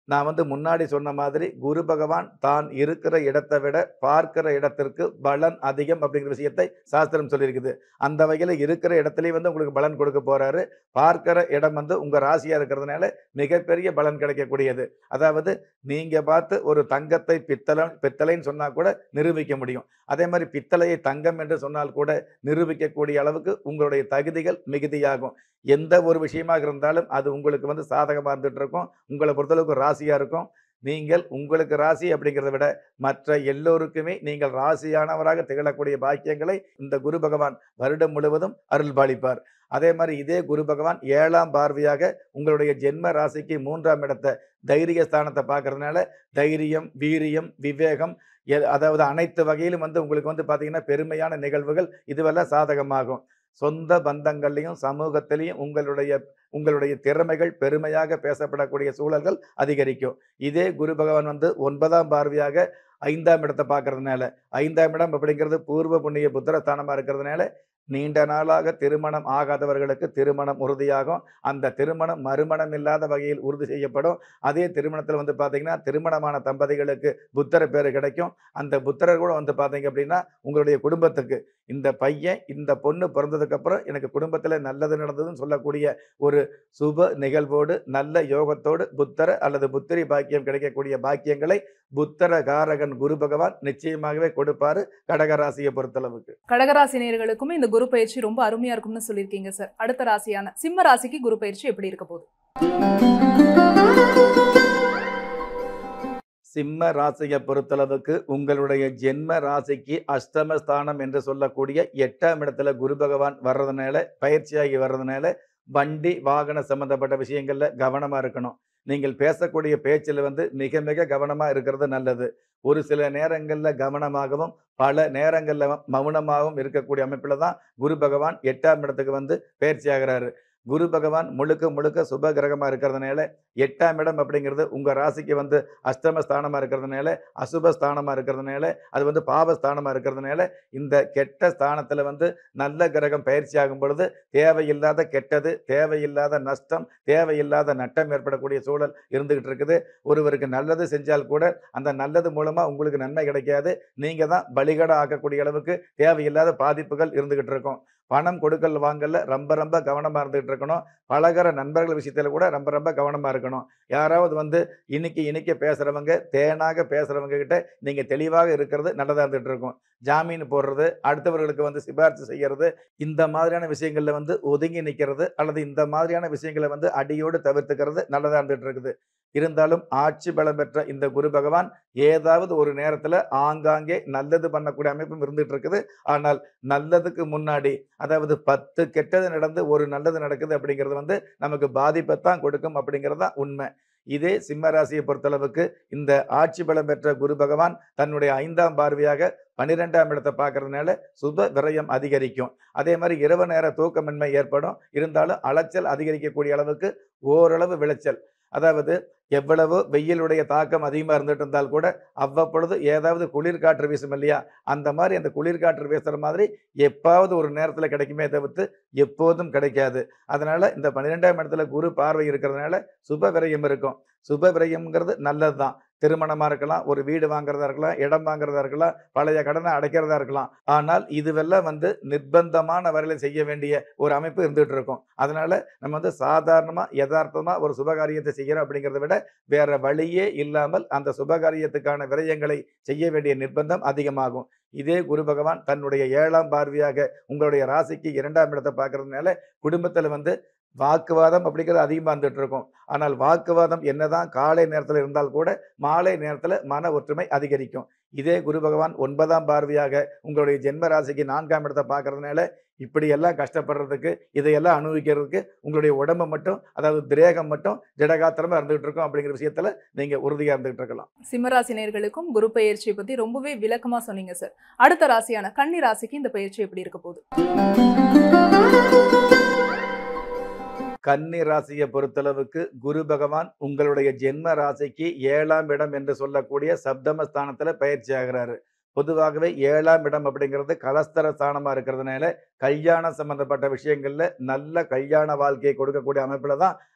நான் முன்னாடி சொன்ன மாதிரி குரு பகவான் தான் இருக்கிற இடத்தை விட பார்க்கிற இடத்திற்கு பலன் அதிகம் அப்படிங்கிற விஷயத்தை சாஸ்திரம் சொல்லியிருக்குது. அந்த வகையில இருக்கிற இடத்துலயே உங்களுக்கு பலன் கொடுக்க போறாரு. பார்க்கிற இடம் உங்க ராசியா இருக்கிறதுனால மிகப்பெரிய பலன் கிடைக்கக்கூடியது. அதாவது நீங்க பார்த்து ஒரு தங்கத்தை பித்தளைன்னு சொன்னா கூட நிரூபிக்க முடியும். அதே மாதிரி பித்தளையை தங்கம் என்று சொன்னால் கூட நிரூபிக்கக்கூடிய அளவுக்கு உங்களுடைய தகுதிகள் மிகுதியாகும். எந்த ஒரு விஷயமாக இருந்தாலும் அது உங்களுக்கு சாதகமா இருந்துட்டு இருக்கும். உங்களை பொறுத்தளவுக்கு ராசியா இருக்கும். நீங்கள் உங்களுக்கு ராசி அப்படிங்கிறத விட மற்ற எல்லோருக்குமே நீங்கள் ராசியானவராக திகழக்கூடிய பாக்கியங்களை இந்த குரு பகவான் வருடம் முழுவதும் அருள் பாலிப்பார். அதே மாதிரி இதே குரு பகவான் 7ஆம் பார்வையாக உங்களுடைய ஜென்ம ராசிக்கு 3ஆம் இடத்தை தைரிய ஸ்தானத்தை பார்க்கறதுனால தைரியம், வீரியம், விவேகம் அதாவது அனைத்து வகையிலும் உங்களுக்கு பார்த்தீங்கன்னா பெருமையான நிகழ்வுகள் இதுவெல்லாம் சாதகமாகும். சொந்த பந்தங்கள்லையும் சமூகத்திலையும் உங்களுடைய திறமைகள் பெருமையாக பேசப்படக்கூடிய சூழல்கள் அதிகரிக்கும். இதே குரு பகவான் 9ஆம் பார்வையாக 5ஆம் இடத்தை பார்க்கறதுனால 5ஆம் இடம் அப்படிங்கிறது பூர்வ புண்ணிய புத்திரஸ்தானமா இருக்கிறதுனால நீண்ட நாளாக திருமணம் ஆகாதவர்களுக்கு திருமணம் உறுதியாகும். அந்த திருமணம் மறுமணம் இல்லாத வகையில் உறுதி செய்யப்படும். அதே திருமணத்தில் பார்த்தீங்கன்னா திருமணமான தம்பதிகளுக்கு புத்திர பேரு கிடைக்கும். அந்த புத்திரர் கூட பார்த்தீங்க அப்படின்னா உங்களுடைய குடும்பத்துக்கு இந்த பையன் இந்த பொண்ணு பிறந்ததுக்கு அப்புறம் எனக்கு குடும்பத்தில் நல்லது நடந்ததுன்னு சொல்லக்கூடிய ஒரு சுப நிகழ்வோடு நல்ல யோகத்தோடு புத்திர அல்லது புத்திரி பாக்கியம் கிடைக்கக்கூடிய பாக்கியங்களை புத்திர காரகன் குரு பகவான் நிச்சயமாகவே கொடுப்பாரு கடகராசியை பொறுத்தளவுக்கு. கடகராசி நேயர்களுக்குமே இந்த குரு பயிற்சி ரொம்ப அருமையா இருக்கும்னு சொல்லியிருக்கீங்க சார். அடுத்த ராசியான சிம்ம ராசிக்கு குரு பயிற்சி எப்படி இருக்க போகுது? சிம்ம ராசியை பொறுத்தளவுக்கு உங்களுடைய ஜென்ம ராசிக்கு அஷ்டமஸ்தானம் என்று சொல்லக்கூடிய 8ஆம் இடத்துல குரு பகவான் வர்றதுனால பயிற்சியாகி வர்றதுனால வண்டி வாகன சம்பந்தப்பட்ட விஷயங்கள்ல கவனமா இருக்கணும். நீங்கள் பேசக்கூடிய பேச்சில் மிக மிக கவனமா இருக்கிறது நல்லது. ஒரு சில நேரங்கள்ல கவனமாகவும் பல நேரங்கள்ல மௌனமாகவும் இருக்கக்கூடிய அமைப்புல தான் குரு பகவான் 8ஆம் இடத்துக்கு பயிற்சி ஆகிறாரு. குரு பகவான் முழுக்க முழுக்க சுப கிரகமா இருக்கிறதுனால 8ஆம் இடம் அப்படிங்கிறது உங்க ராசிக்கு அஷ்டம ஸ்தானமா இருக்கிறதுனால அசுப ஸ்தானமா இருக்கிறதுனால அது பாவஸ்தானமா இருக்கிறதுனால இந்த கெட்ட ஸ்தானத்துல நல்ல கிரகம் பயிற்சி ஆகும் பொழுது தேவையில்லாத கெட்டது, தேவையில்லாத நஷ்டம், தேவையில்லாத நட்டம் ஏற்படக்கூடிய சூழல் இருந்துகிட்டு இருக்குது. ஒருவருக்கு நல்லது செஞ்சால் கூட அந்த நல்லது மூலமா உங்களுக்கு நன்மை கிடைக்காது. நீங்க தான் பலிகடா ஆக்கக்கூடிய அளவுக்கு தேவையில்லாத பாதிப்புகள் இருந்துகிட்டு இருக்கும். பணம் கொடுக்கல் வாங்கல ரொம்ப ரொம்ப கவனமா இருந்துகிட்டு இருக்கணும். பழகிற நண்பர்கள் விஷயத்துல கூட ரொம்ப ரொம்ப கவனமா இருக்கணும். யாராவது இனிக்க பேசுறவங்க, தேனாக பேசுறவங்க கிட்ட நீங்க தெளிவாக இருக்கிறது நல்லதா இருந்துட்டு இருக்கும். ஜாமீன் போடுறது, அடுத்தவர்களுக்கு சிபாரிசு செய்யறது, இந்த மாதிரியான விஷயங்கள்ல ஒதுங்கி நிற்கிறது அல்லது இந்த மாதிரியான விஷயங்களை அடியோடு தவிர்த்துக்கிறது நல்லதா இருந்துட்டு இருக்குது. இருந்தாலும் ஆட்சி பலம் பெற்ற இந்த குரு பகவான் ஏதாவது ஒரு நேரத்துல ஆங்காங்கே நல்லது பண்ணக்கூடிய அமைப்பும் இருந்துட்டு இருக்குது. ஆனால் நல்லதுக்கு முன்னாடி அதாவது 10 கெட்டது நடந்து ஒரு நல்லது நடக்குது அப்படிங்கிறது நமக்கு பாதிப்பைத்தான் கொடுக்கும் அப்படிங்கிறது தான் உண்மை. இதே சிம்ம ராசியை பொறுத்தளவுக்கு இந்த ஆட்சி பலம் பெற்ற குரு பகவான் தன்னுடைய 5ஆம் பார்வையாக 12ஆம் இடத்தை பார்க்கறதுனால சுப விரயம் அதிகரிக்கும். அதே மாதிரி இரவு நேர தூக்கமின்மை ஏற்படும். இருந்தாலும் அலைச்சல் அதிகரிக்கக்கூடிய அளவுக்கு ஓரளவு விளைச்சல், அதாவது எவ்வளவோ வெயிலுடைய தாக்கம் அதிகமாக இருந்துட்டு இருந்தால் கூட அவ்வப்பொழுது ஏதாவது குளிர்காற்று வீசும் இல்லையா, அந்த மாதிரி அந்த குளிர்காற்று வீசுற மாதிரி எப்பாவது ஒரு நேரத்தில் கிடைக்குமே தவிர்த்து எப்போதும் கிடைக்காது. அதனால இந்த 12ஆம் இடத்துல குரு பார்வை இருக்கிறதுனால சுப விரயம் இருக்கும். சுப விரயம்ங்கிறது நல்லது தான். திருமணமா இருக்கலாம், ஒரு வீடு வாங்குறதா இருக்கலாம், இடம் வாங்குறதா இருக்கலாம், பழைய கடனை அடைக்கிறதா இருக்கலாம். ஆனால் இதுவெல்லாம் நிர்பந்தமான வரையில செய்ய வேண்டிய ஒரு அமைப்பு இருந்துகிட்டு இருக்கும். அதனால நம்ம சாதாரணமா யதார்த்தமா ஒரு சுபகாரியத்தை செய்யறோம் அப்படிங்கிறத விட வேற வழியே இல்லாமல் அந்த சுபகாரியத்துக்கான விரயங்களை செய்ய வேண்டிய நிர்பந்தம் அதிகமாகும். இதே குரு பகவான் தன்னுடைய 7ஆம் பார்வையாக உங்களுடைய ராசிக்கு 2ஆம் இடத்தை பார்க்கறதுனால குடும்பத்துல வாக்குவாதம் அப்படிங்கிறது அதிகமாக இருந்துட்டு இருக்கும். ஆனால் வாக்குவாதம் என்னதான் காலை நேரத்தில் இருந்தால் கூட மாலை நேரத்தில் மன ஒற்றுமை அதிகரிக்கும். இதே குரு பகவான் 9ஆம் பார்வையாக உங்களுடைய ஜென்ம ராசிக்கு 4ஆம் இடத்தை பார்க்கறதுனால இப்படியெல்லாம் கஷ்டப்படுறதுக்கு, இதையெல்லாம் அனுபவிக்கிறதுக்கு உங்களுடைய உடம்பு மட்டும், அதாவது திரேகம் மட்டும் திடகாத்திரமா இருந்துகிட்டு இருக்கும் அப்படிங்கிற விஷயத்துல நீங்க உறுதியா இருந்துகிட்டு இருக்கலாம். சிம்மராசி நேயர்களுக்கும் குரு பயிற்சியை பத்தி ரொம்பவே விளக்கமா சொன்னீங்க சார். அடுத்த ராசியான கன்னி ராசிக்கு இந்த பயிற்சி எப்படி இருக்க போகுது? கன்னி ராசியை பொறுத்தளவுக்கு குரு பகவான் உங்களுடைய ஜென்ம ராசிக்கு 7ஆம் இடம் என்று சொல்லக்கூடிய சப்தம ஸ்தானத்துல பயிற்சி ஆகிறாரு. பொதுவாகவே 7ஆம் இடம் அப்படிங்கிறது கலஸ்தர ஸ்தானமா இருக்கிறதுனால கல்யாணம் சம்பந்தப்பட்ட விஷயங்கள்ல நல்ல கல்யாண வாழ்க்கையை கொடுக்கக்கூடிய அமைப்புல தான்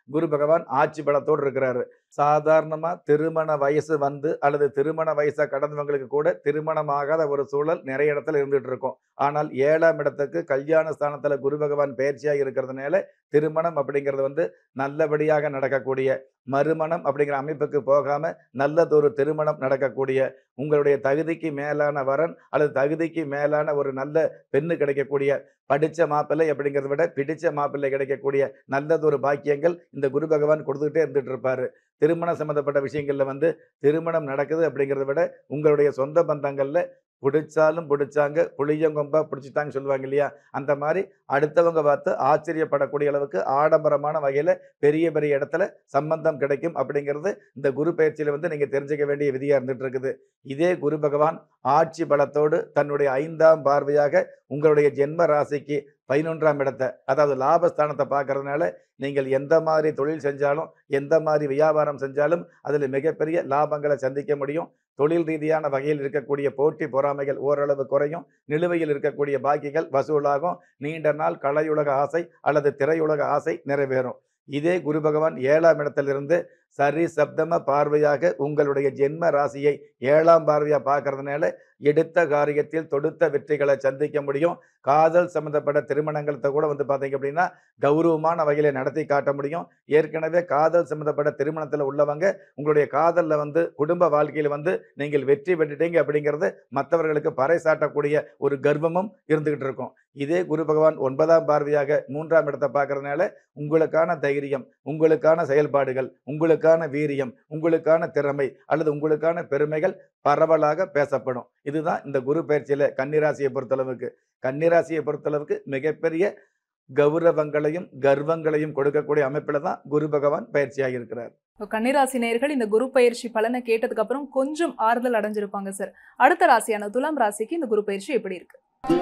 குரு பகவான் ஆட்சி பலத்தோடு இருக்கிறாரு. சாதாரணமா திருமண வயசு வந்து அல்லது திருமண வயசை கடந்தவங்களுக்கு கூட திருமணம் ஆகாத ஒரு சூழல் நிறைய இடத்துல இருந்துட்டு இருக்கும். ஆனால் 7ஆம் இடத்துக்கு கல்யாண ஸ்தானத்துல குரு பகவான் பெயர்ச்சியா இருக்கிறதுனால திருமணம் அப்படிங்கிறது வந்து நல்லபடியாக நடக்கக்கூடிய, மறுமணம் அப்படிங்கிற அமைப்புக்கு போகாம நல்லதொரு திருமணம் நடக்கக்கூடிய, உங்களுடைய தகுதிக்கு மேலான வரன் அல்லது தகுதிக்கு மேலான ஒரு நல்ல பெண்ணு கிடைக்கக்கூடிய, படிச்ச மாப்பிள்ளை அப்படிங்கிறத விட பிடிச்ச மாப்பிள்ளை கிடைக்கக்கூடிய நல்லதொரு பாக்கியங்கள் இந்த குரு பகவான் கொடுத்துக்கிட்டே இருந்துட்டு இருப்பாரு. திருமணம் சம்பந்தப்பட்ட விஷயங்கள்ல வந்து திருமணம் நடக்குது அப்படிங்கிறத விட உங்களுடைய சொந்த பந்தங்கள்ல புடிச்சாலும் புடிச்சாங்க, புளியங்கொம்பா புடிச்சுட்டாங்கன்னு சொல்லுவாங்க இல்லையா? அந்த மாரி அடுத்தவங்க பார்த்து ஆச்சரியப்படக்கூடிய அளவுக்கு ஆடம்பரமான வகையில பெரிய பெரிய இடத்துல சம்பந்தம் கிடைக்கும் அப்படிங்கிறது இந்த குரு பெயர்ச்சியில வந்து நீங்க தெரிஞ்சுக்க வேண்டிய விதியா இருந்துட்டு இருக்குது. இதே குரு பகவான் ஆட்சி பலத்தோடு தன்னுடைய 5ஆம் பார்வையாக உங்களுடைய ஜென்ம ராசிக்கு 11ஆம் இடத்த, அதாவது லாபஸ்தானத்த பார்க்கறதுனால, நீங்கள் எந்த மாரி தொழில் செஞ்சாலும், எந்த மாரி வியாபாரம் செஞ்சாலும், அதில மிகப்பெரிய லாபங்கள சந்திக்க முடியும். தொழில் ரீதியான வகையில் இருக்கக்கூடிய போட்டி, பொறாமைகள் ஓரளவு குறையும். நிலுவையில் இருக்கக்கூடிய பாக்கிகள் வசூலாகும். நீண்ட நாள் கலையுலக ஆசை அல்லது திரையுலக ஆசை நிறைவேறும். இதே குரு பகவான் 7ஆம் இடத்திலிருந்து சரி சப்தம பார்வையாக உங்களுடைய ஜென்ம ராசியை 7ஆம் பார்வையா பார்க்கறதுனால, எடுத்த காரியத்தில் தொடுத்த வெற்றிகளை சந்திக்க முடியும். காதல் சம்பந்தப்பட்ட திருமணங்கள்ட்ட கூட வந்து பார்த்தீங்க அப்படின்னா, கௌரவமான வகையில நடத்தி காட்ட முடியும். ஏற்கனவே காதல் சம்பந்தப்பட்ட திருமணத்தில உள்ளவங்க, உங்களுடைய காதல்ல வந்து குடும்ப வாழ்க்கையில வந்து நீங்கள் வெற்றி பெற்றுட்டீங்க அப்படிங்கிறது மத்தவர்களுக்கு பறைசாற்றக்கூடிய ஒரு கர்வமும் இருந்துகிட்டு இருக்கும். இதே குரு பகவான் 9ஆம் பார்வையாக 3ஆம் இடத்த பார்க்கறதுனால, உங்களுக்கான தைரியம், உங்களுக்கான செயல்பாடுகள், உங்களுக்கான வீரியம், உங்களுக்கான திறமை அல்லது உங்களுக்கான பெருமைகள் பரவலாக பேசப்படும். இதுதான் இந்த குரு பெயர்ச்சியில கன்னிராசியை பொறுத்தளவுக்கு. கன்னிராசியை பொறுத்தளவுக்கு மிகப்பெரிய கௌரவங்களையும், கர்வங்களையும் கொடுக்கக்கூடிய அமைப்பில தான் குரு பகவான் பயிற்சியாக இருக்கிறார். கன்னிராசி நேயர்கள் இந்த குரு பயிற்சி பலனை கேட்டதுக்கு அப்புறம் கொஞ்சம் ஆறுதல் அடைஞ்சிருப்பாங்க சார். அடுத்த ராசியான துலாம் ராசிக்கு இந்த குரு பயிற்சி எப்படி இருக்கு?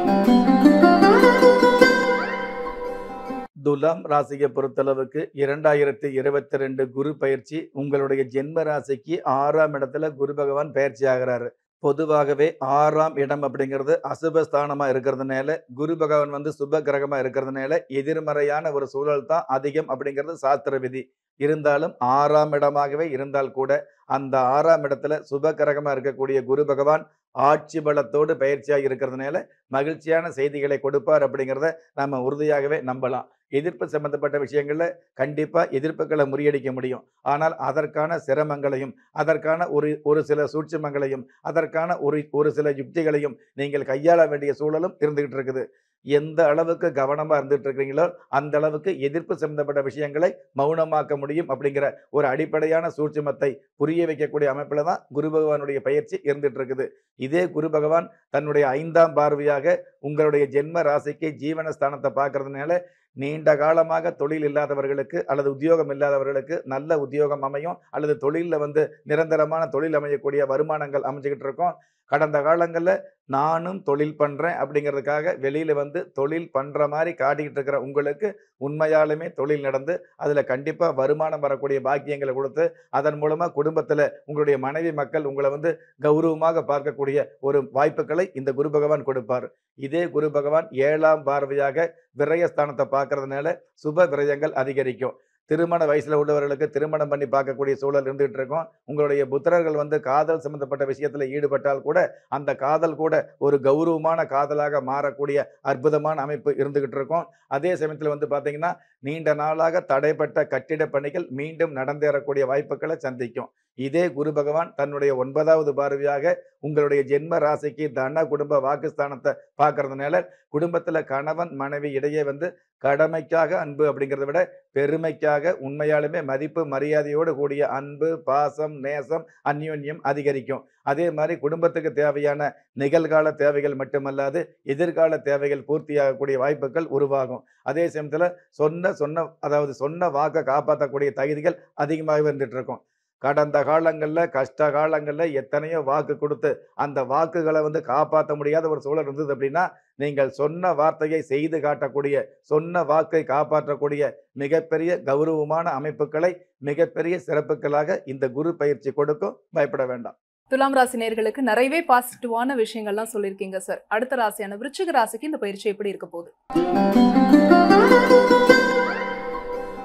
துலாம் ராசியை பொறுத்தளவுக்கு 2022 குரு பயிற்சி உங்களுடைய ஜென்ம ராசிக்கு 6ஆம் இடத்துல குரு பகவான் பயிற்சி ஆகிறாரு. பொதுவாகவே 6ஆம் இடம் அப்படிங்கிறது அசுபஸ்தானமா இருக்கிறதுனால, குரு பகவான் வந்து சுப கிரகமா இருக்கிறதுனால, எதிர்மறையான ஒரு சூழல் தான் அதிகம் அப்படிங்கிறது சாஸ்திர விதி. இருந்தாலும் 6ஆம் இடமாகவே இருந்தால் கூட, அந்த 6ஆம் இடத்துல சுப கிரகமா இருக்கக்கூடிய குரு பகவான் ஆட்சி பலத்தோடு பயிற்சியாக இருக்கிறதுனால, மகிழ்ச்சியான செய்திகளை கொடுப்பார் அப்படிங்கிறத நம்ம உறுதியாகவே நம்பலாம். எதிர்ப்பு சம்பந்தப்பட்ட விஷயங்கள்ல கண்டிப்பா எதிர்ப்புகளை முறியடிக்க முடியும். ஆனால் அதற்கான சிரமங்களையும், அதற்கான ஒரு சில சூட்சுமங்களையும், அதற்கான ஒரு சில யுக்திகளையும் நீங்கள் கையாள வேண்டிய சூழலும் இருந்துகிட்டு இருக்குது. எந்த அளவுக்கு கவனமா இருந்துட்டு இருக்கிறீங்களோ, அந்த அளவுக்கு எதிர்ப்பு சம்பந்தப்பட்ட விஷயங்களை மௌனமாக்க முடியும் அப்படிங்கிற ஒரு அடிப்படையான சூட்சுமத்தை புரிய வைக்கக்கூடிய அமைப்பில தான் குரு பகவானுடைய பயிற்சி இருந்துட்டு இருக்குது. இதே குரு பகவான் தன்னுடைய 5ஆம் பார்வையாக உங்களுடைய ஜென்ம ராசிக்கு ஜீவனஸ்தானத்தை பார்க்கறதுனால, நீண்ட காலமாக தொழில் இல்லாதவர்களுக்கு அல்லது உத்தியோகம் இல்லாதவர்களுக்கு நல்ல உத்தியோகம் அமையும். அல்லது தொழில்ல வந்து நிரந்தரமான தொழில் அமையக்கூடிய வருமானங்கள் அமைஞ்சுகிட்டு இருக்கும். கடந்த காலங்கள்ல நானும் தொழில் பண்றேன் அப்படிங்கிறதுக்காக வெளியில வந்து தொழில் பண்ற மாரி காட்டிக்கிட்டு இருக்கிற உங்களுக்கு, உண்மையாலுமே தொழில் நடந்து அதுல கண்டிப்பா வருமானம் வரக்கூடிய பாக்கியங்களை கொடுத்து, அதன் மூலமா குடும்பத்துல உங்களுடைய மனைவி மக்கள் உங்கள வந்து கௌரவமாக பார்க்கக்கூடிய ஒரு வாய்ப்புகளை இந்த குரு பகவான் கொடுப்பார். இதே குரு பகவான் 7ஆம் பார்வையாக விரயஸ்தானத்தை பார்க்கறதுனால சுப விரயங்கள் அதிகரிக்கும். திருமண வயசுல உள்ளவர்களுக்கு திருமணம் பண்ணி பார்க்கக்கூடிய சூழல் இருந்துகிட்டு இருக்கும். உங்களுடைய புத்திரர்கள் வந்து காதல் சம்பந்தப்பட்ட விஷயத்துல ஈடுபட்டால் கூட, அந்த காதல் கூட ஒரு கௌரவமான காதலாக மாறக்கூடிய அற்புதமான அமைப்பு இருந்துகிட்டு இருக்கும். அதே சமயத்துல வந்து பார்த்தீங்கன்னா, நீண்ட நாளாக தடைப்பட்ட கட்டிட பணிகள் மீண்டும் நடந்தேறக்கூடிய வாய்ப்புகளை சந்திக்கும். இதே குரு பகவான் தன்னுடைய 9வது பார்வையாக உங்களுடைய ஜென்ம ராசிக்கு தன குடும்ப வாக்குஸ்தானத்தை பார்க்கறதுனால, குடும்பத்துல கணவன் மனைவி இடையே வந்து கடமைக்காக அன்பு அப்படிங்கிறத விட பெருமைக்காக உண்மையாலுமே மதிப்பு மரியாதையோடு கூடிய அன்பு, பாசம், நேசம், அந்யோன்யம் அதிகரிக்கும். அதே மாதிரி குடும்பத்துக்கு தேவையான நிகழ்கால தேவைகள் மட்டுமல்லாது எதிர்கால தேவைகள் பூர்த்தியாகக்கூடிய வாய்ப்புகள் உருவாகும். அதே சமயத்துல சொன்ன வாக்கை காப்பாற்றக்கூடிய தகுதிகள் அதிகமாகவே இருந்துட்டு இருக்கும். கடந்த காலங்கள்ல, கஷ்ட காலங்கள்ல எத்தனையோ வாக்கு கொடுத்து, அந்த வாக்குகளை வந்து காப்பாற்ற முடியாத ஒரு சூழல் இருந்தது அப்படின்னா, நீங்கள் சொன்ன வார்த்தையை செய்து காட்டக்கூடிய, சொன்ன வாக்கை காப்பாற்றக்கூடிய மிகப்பெரிய கௌரவமான அமைப்புகளை, மிகப்பெரிய சிறப்புகளாக இந்த குரு பயிற்சி கொடுக்கும். பயப்பட வேண்டாம். துலாம் ராசி நேயர்களுக்கு நிறையவே பாசிட்டிவான விஷயங்கள்லாம் சொல்லியிருக்கீங்க சார். அடுத்த ராசியான விருச்சிக ராசிக்கு இந்த பயிற்சி எப்படி இருக்க போகுது?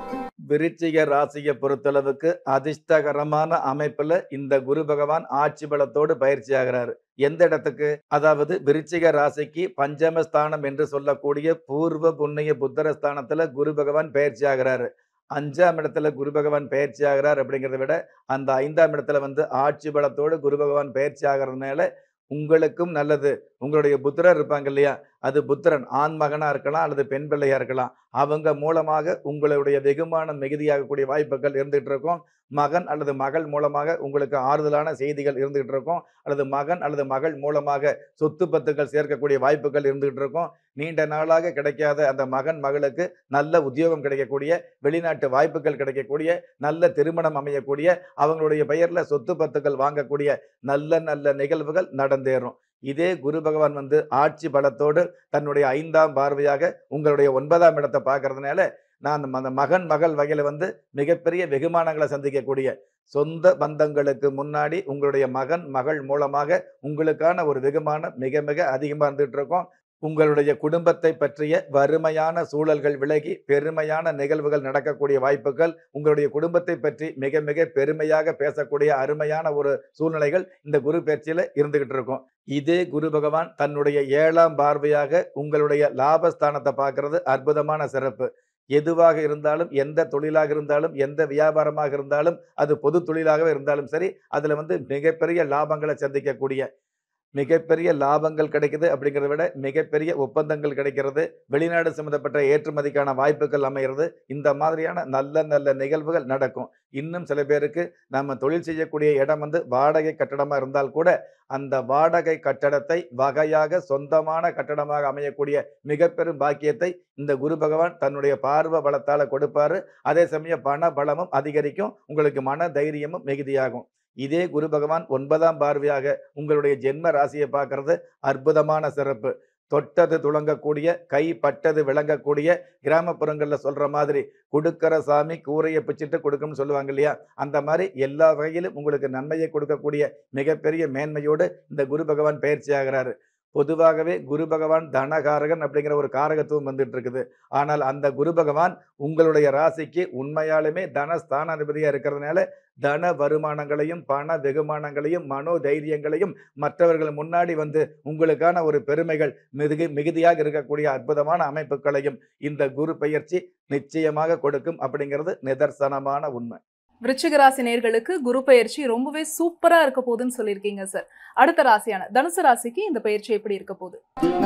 விருச்சிக ராசியை பொறுத்தளவுக்கு அதிர்ஷ்டகரமான அமைப்புல இந்த குரு பகவான் ஆட்சி பலத்தோடு பயிற்சி ஆகிறாரு. எந்த இடத்துக்கு? அதாவது விருச்சிக ராசிக்கு பஞ்சமஸ்தானம் என்று சொல்லக்கூடிய பூர்வ புண்ணிய புத்தர ஸ்தானத்துல குரு பகவான் பயிற்சி ஆகிறாரு. 5ஆம் இடத்துல குரு பகவான் பயிற்சி ஆகிறார் அப்படிங்கிறத விட, அந்த 5ஆம் இடத்துல வந்து ஆட்சி பலத்தோடு குரு பகவான் பயிற்சி ஆகிறதுனால, உங்களுக்கும் நல்லது. உங்களுடைய புத்திரர் இருப்பாங்க இல்லையா? அது புத்திரன் ஆண் மகனா இருக்கலாம் அல்லது பெண் பிள்ளையா இருக்கலாம். அவங்க மூலமாக உங்களுடைய வெகுமானம் மிகுதியாகக்கூடிய வாய்ப்புகள் இருந்துகிட்டு இருக்கும். மகன் அல்லது மகள் மூலமாக உங்களுக்கு ஆறுதலான செய்திகள் இருந்துகிட்டு இருக்கும். அல்லது மகன் அல்லது மகள் மூலமாக சொத்து பத்துக்கள் சேர்க்கக்கூடிய வாய்ப்புகள் இருந்துகிட்டு இருக்கும். நீண்ட நாளாக கிடைக்காத அந்த மகன் மகளுக்கு நல்ல உத்தியோகம் கிடைக்கக்கூடிய, வெளிநாட்டு வாய்ப்புகள் கிடைக்கக்கூடிய, நல்ல திருமணம் அமையக்கூடிய, அவங்களுடைய பெயர்ல சொத்து பத்துக்கள் வாங்கக்கூடிய நல்ல நல்ல நிகழ்வுகள் நடந்தேறும். இதே குரு பகவான் வந்து ஆட்சி பலத்தோடு தன்னுடைய 5ஆம் பார்வையாக உங்களுடைய 9ஆம் இடத்தை பார்க்கறதுனால, நான் அந்த மகன், மகள் வகையில வந்து மிகப்பெரிய வெகுமானங்கள சந்திக்கக்கூடிய, சொந்த பந்தங்களுக்கு முன்னாடி உங்களுடைய மகன், மகள் மூலமாக உங்களுக்கான ஒரு வெகுமானம் மிக மிக அதிகமா இருந்துட்டு இருக்கும். உங்களுடைய குடும்பத்தை பற்றிய வறுமையான சூழல்கள் விலகி, பெருமையான நிகழ்வுகள் நடக்கக்கூடிய வாய்ப்புகள், உங்களுடைய குடும்பத்தை பற்றி மிக மிக பெருமையாக பேசக்கூடிய அருமையான ஒரு சூழ்நிலைகள் இந்த குரு பெயர்ச்சியில இருந்துகிட்டு இருக்கும். இதே குரு பகவான் தன்னுடைய 7ஆம் பார்வையாக உங்களுடைய லாபஸ்தானத்தை பார்க்கிறது அற்புதமான சிறப்பு. எதுவாக இருந்தாலும், எந்த தொழிலாக இருந்தாலும், எந்த வியாபாரமாக இருந்தாலும், அது பொது தொழிலாகவே இருந்தாலும் சரி, அதுல வந்து மிகப்பெரிய லாபங்கள சந்திக்கக்கூடிய, மிகப்பெரிய லாபங்கள் கிடைக்குது அப்படிங்கிறத விட, மிகப்பெரிய ஒப்பந்தங்கள் கிடைக்கிறது. வெளிநாடு சம்மந்தப்பட்ட ஏற்றுமதிக்கான வாய்ப்புகள் அமைகிறது. இந்த மாதிரியான நல்ல நல்ல நிகழ்வுகள் நடக்கும். இன்னும் சில பேருக்கு நம்ம தொழில் செய்யக்கூடிய இடம் வந்து வாடகை கட்டடமா இருந்தால் கூட, அந்த வாடகை கட்டடத்தை வகையாக சொந்தமான கட்டடமாக அமையக்கூடிய மிகப்பெரும் பாக்கியத்தை இந்த குரு பகவான் தன்னுடைய பார்வை பலத்தால கொடுப்பாரு. அதே சமயம் பண பலமும் அதிகரிக்கும். உங்களுக்கு மன தைரியமும் மிகுதியாகும். இதே குரு பகவான் 9ஆம் பார்வையாக உங்களுடைய ஜென்ம ராசியை பார்க்கிறது அற்புதமான சிறப்பு. தொட்டது துளங்கக்கூடிய, கை பட்டது விளங்கக்கூடிய, கிராமப்புறங்கள்ல சொல்ற மாதிரி குடுக்கிற சாமி கூரையை பிச்சுட்டு கொடுக்கும்னு சொல்லுவாங்க இல்லையா? அந்த மாதிரி எல்லா வகையிலும் உங்களுக்கு நன்மையை கொடுக்கக்கூடிய மிகப்பெரிய மேன்மையோடு இந்த குரு பகவான் பயிற்சி ஆகிறாரு. பொதுவாகவே குரு பகவான் தனகாரகன் அப்படிங்கிற ஒரு காரகத்துவம் வந்துட்டு இருக்குது. ஆனால் அந்த குரு பகவான் உங்களுடைய ராசிக்கு உண்மையாலுமே தனஸ்தானாதிபதியா இருக்கிறதுனால, தன வருமானங்களையும், பண வெகுமானங்களையும், மனோதைரியங்களையும் மற்றவர்கள் முன்னாடி வந்து உங்களுக்கான ஒரு பெருமைகள் மிகுதியாக இருக்கக்கூடிய அற்புதமான அமைப்புகளையும் இந்த குரு பெயர்ச்சி நிச்சயமாக கொடுக்கும் அப்படிங்கிறது நிதர்சனமான உண்மை. விருச்சிக ராசி நேயர்களுக்கு குரு பெயர்ச்சி ரொம்பவே சூப்பரா இருக்க போகுதுன்னு சொல்லியிருக்கீங்க சார். அடுத்த ராசியான தனுசு ராசிக்கு இந்த பெயர்ச்சி எப்படி இருக்க போகுது?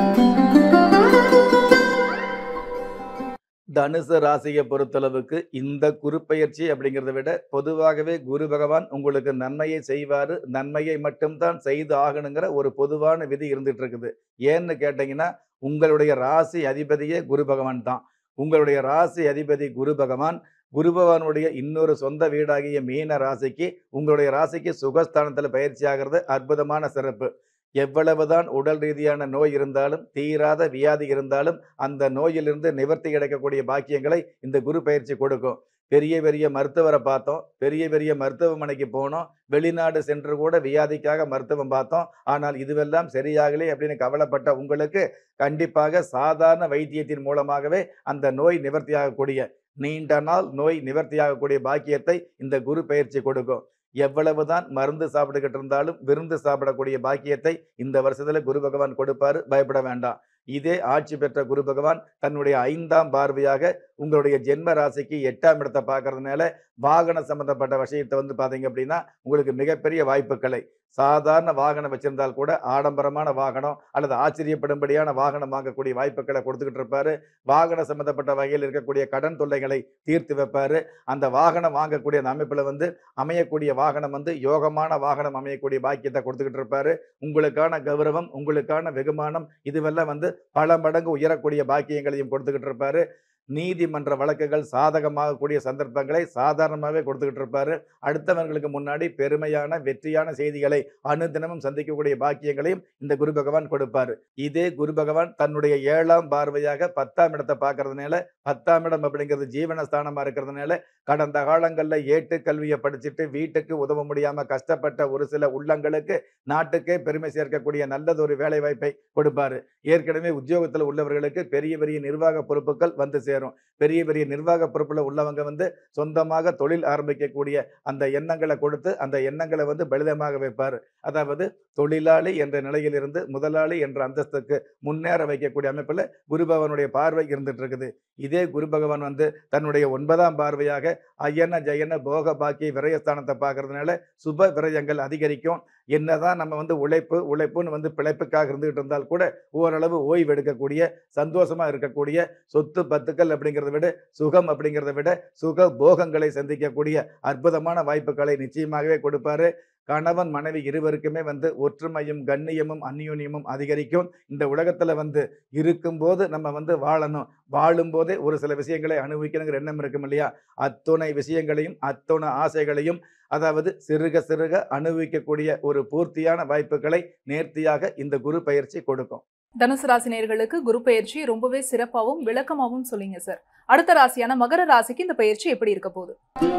தனுசு ராசியை பொறுத்தளவுக்கு இந்த குரு பெயர்ச்சி அப்படிங்கிறத விட, பொதுவாகவே குரு பகவான் உங்களுக்கு நன்மையை செய்வாரு. நன்மையை மட்டும்தான் செய்து ஆகணுங்கிற ஒரு பொதுவான விதி இருந்துட்டு இருக்குது. ஏன்னு கேட்டீங்கன்னா, உங்களுடைய ராசி அதிபதியே குரு பகவான் தான். உங்களுடைய ராசி அதிபதி குரு பகவான், குரு பகவானுடைய இன்னொரு சொந்த வீடாகிய மீன ராசிக்கு, உங்களுடைய ராசிக்கு சுகஸ்தானத்துல பயிற்சி ஆகிறது அற்புதமான சிறப்பு. எவ்வளவுதான் உடல் ரீதியான நோய் இருந்தாலும், தீராத வியாதி இருந்தாலும், அந்த நோயிலிருந்து நிவர்த்தி கிடைக்கக்கூடிய பாக்கியங்களை இந்த குரு பயிற்சி கொடுக்கும். பெரிய பெரிய மருத்துவரை பார்த்தோம், பெரிய பெரிய மருத்துவமனைக்கு போனோம், வெளிநாடு சென்று கூட வியாதிக்காக மருத்துவம் பார்த்தோம். ஆனால் இதுவெல்லாம் சரியாகலே அப்படின்னு கவலைப்பட்ட உங்களுக்கு, கண்டிப்பாக சாதாரண வைத்தியத்தின் மூலமாகவே அந்த நோய் நிவர்த்தியாகக்கூடிய, நீண்ட நாள் நோய் நிவர்த்தியாகக்கூடிய பாக்கியத்தை இந்த குரு பயிற்சி கொடுக்கும். எவ்வளவுதான் மருந்து சாப்பிட்டுக்கிட்டு இருந்தாலும் விருந்து சாப்பிடக்கூடிய பாக்கியத்தை இந்த வருஷத்துல குரு பகவான் கொடுப்பாரு. பயப்பட வேண்டாம். இதே ஆட்சி பெற்ற குரு பகவான் தன்னுடைய 5ஆம் பார்வையாக உங்களுடைய ஜென்ம ராசிக்கு 8ஆம் இடத்தை பார்க்கறதுனால, வாகன சம்பந்தப்பட்ட விஷயத்தை வந்து பாத்தீங்க அப்படின்னா, உங்களுக்கு மிகப்பெரிய வாய்ப்புகளை, சாதாரண வாகனம் வச்சிருந்தால் கூட ஆடம்பரமான வாகனம் அல்லது ஆச்சரியப்படும்படியான வாகனம் வாங்கக்கூடிய வாய்ப்புகளை கொடுத்துக்கிட்டு இருப்பாரு. வாகன சம்பந்தப்பட்ட வகையில் இருக்கக்கூடிய கடன் தொல்லைகளை தீர்த்து வைப்பாரு. அந்த வாகனம் வாங்கக்கூடிய அந்த அமைப்புல வந்து அமையக்கூடிய வாகனம் வந்து யோகமான வாகனம் அமையக்கூடிய பாக்கியத்தை கொடுத்துக்கிட்டு இருப்பாரு. உங்களுக்கான கௌரவம், உங்களுக்கான வெகுமானம் இதுவெல்லாம் வந்து பல மடங்கு உயரக்கூடிய பாக்கியங்களையும் கொடுத்துக்கிட்டு இருப்பாரு. நீதிமன்ற வழக்குகள் சாதகமாகக்கூடிய சந்தர்ப்பங்களை சாதாரணமாகவே கொடுத்துக்கிட்டு இருப்பாரு. அடுத்தவர்களுக்கு முன்னாடி பெருமையான வெற்றியான செய்திகளை அனுதினமும் சந்திக்கக்கூடிய பாக்கியங்களையும் இந்த குரு பகவான் கொடுப்பாரு. இதே குரு பகவான் தன்னுடைய 7ஆம் பார்வையாக 10ஆம் இடத்தை பார்க்கறதுனால, 10ஆம் இடம் அப்படிங்கிறது ஜீவனஸ்தானமா இருக்கிறதுனால, கடந்த காலங்கள்ல ஏட்டு கல்வியை படிச்சுட்டு வீட்டுக்கு உதவ முடியாம கஷ்டப்பட்ட ஒரு சில உள்ளங்களுக்கு நாட்டுக்கே பெருமை சேர்க்கக்கூடிய நல்லதொரு வேலை வாய்ப்பை கொடுப்பாரு. ஏற்கனவே உத்தியோகத்தில் உள்ளவர்களுக்கு பெரிய பெரிய நிர்வாக பொறுப்புகள் வந்து சேரும். சேரும். பெரிய பெரிய நிர்வாக பொறுப்புல உள்ளவங்க வந்து சொந்தமாக தொழில் ஆரம்பிக்கக்கூடிய அந்த எண்ணங்கள கொடுத்து, அந்த எண்ணங்கள வந்து பலிதமாக வைப்பாரு. அதாவது தொழிலாளி என்ற நிலையிலிருந்து முதலாளி என்ற அந்தஸ்துக்கு முன்னேற வைக்கக்கூடிய அமைப்புல குரு பகவானுடைய பார்வை இருந்துட்டு இருக்குது. இதே குரு பகவான் வந்து தன்னுடைய 9ஆம் பார்வையாக அயன, ஜயன, போக, பாக்கிய, விரயஸ்தானத்த பார்க்கறதுனால சுப விரயங்கள் அதிகரிக்கும். என்னதான் நம்ம வந்து உழைப்புன்னு வந்து பிழைப்புக்காக இருந்துகிட்டு இருந்தால் கூட, ஓரளவு ஓய்வு எடுக்கக்கூடிய, சந்தோஷமா இருக்கக்கூடிய, சொத்து பத்துக்கள் அப்படிங்கிறத விட, சுகம் அப்படிங்கிறத விட, சுக போகங்களை சந்திக்கக்கூடிய அற்புதமான வாய்ப்புகளை நிச்சயமாகவே கொடுப்பாரு. கணவன், மனைவி இருவருக்குமே வந்து ஒற்றுமையும், கண்ணியமும், அந்யோன்யமும் அதிகரிக்கும். இந்த உலகத்துல வந்து இருக்கும்போது நம்ம வந்து வாழணும். வாழும்போதே ஒரு சில விஷயங்களை அனுபவிக்கணுங்கிற எண்ணம் இருக்கும் இல்லையா? அத்துணை விஷயங்களையும், அத்துணை ஆசைகளையும் அதாவது சிறுக சிறுக அனுபவிக்கக்கூடிய ஒரு பூர்த்தியான வாய்ப்புகளை நேர்த்தியாக இந்த குரு பயிற்சி கொடுக்கும். தனுசு ராசி நேயர்களுக்கு குரு பயிற்சி ரொம்பவே சிறப்பாவும் விளக்கமாவும் சொல்லிங்க சார். அடுத்த ராசியான மகர ராசிக்கு இந்த பயிற்சி எப்படி இருக்க போகுது?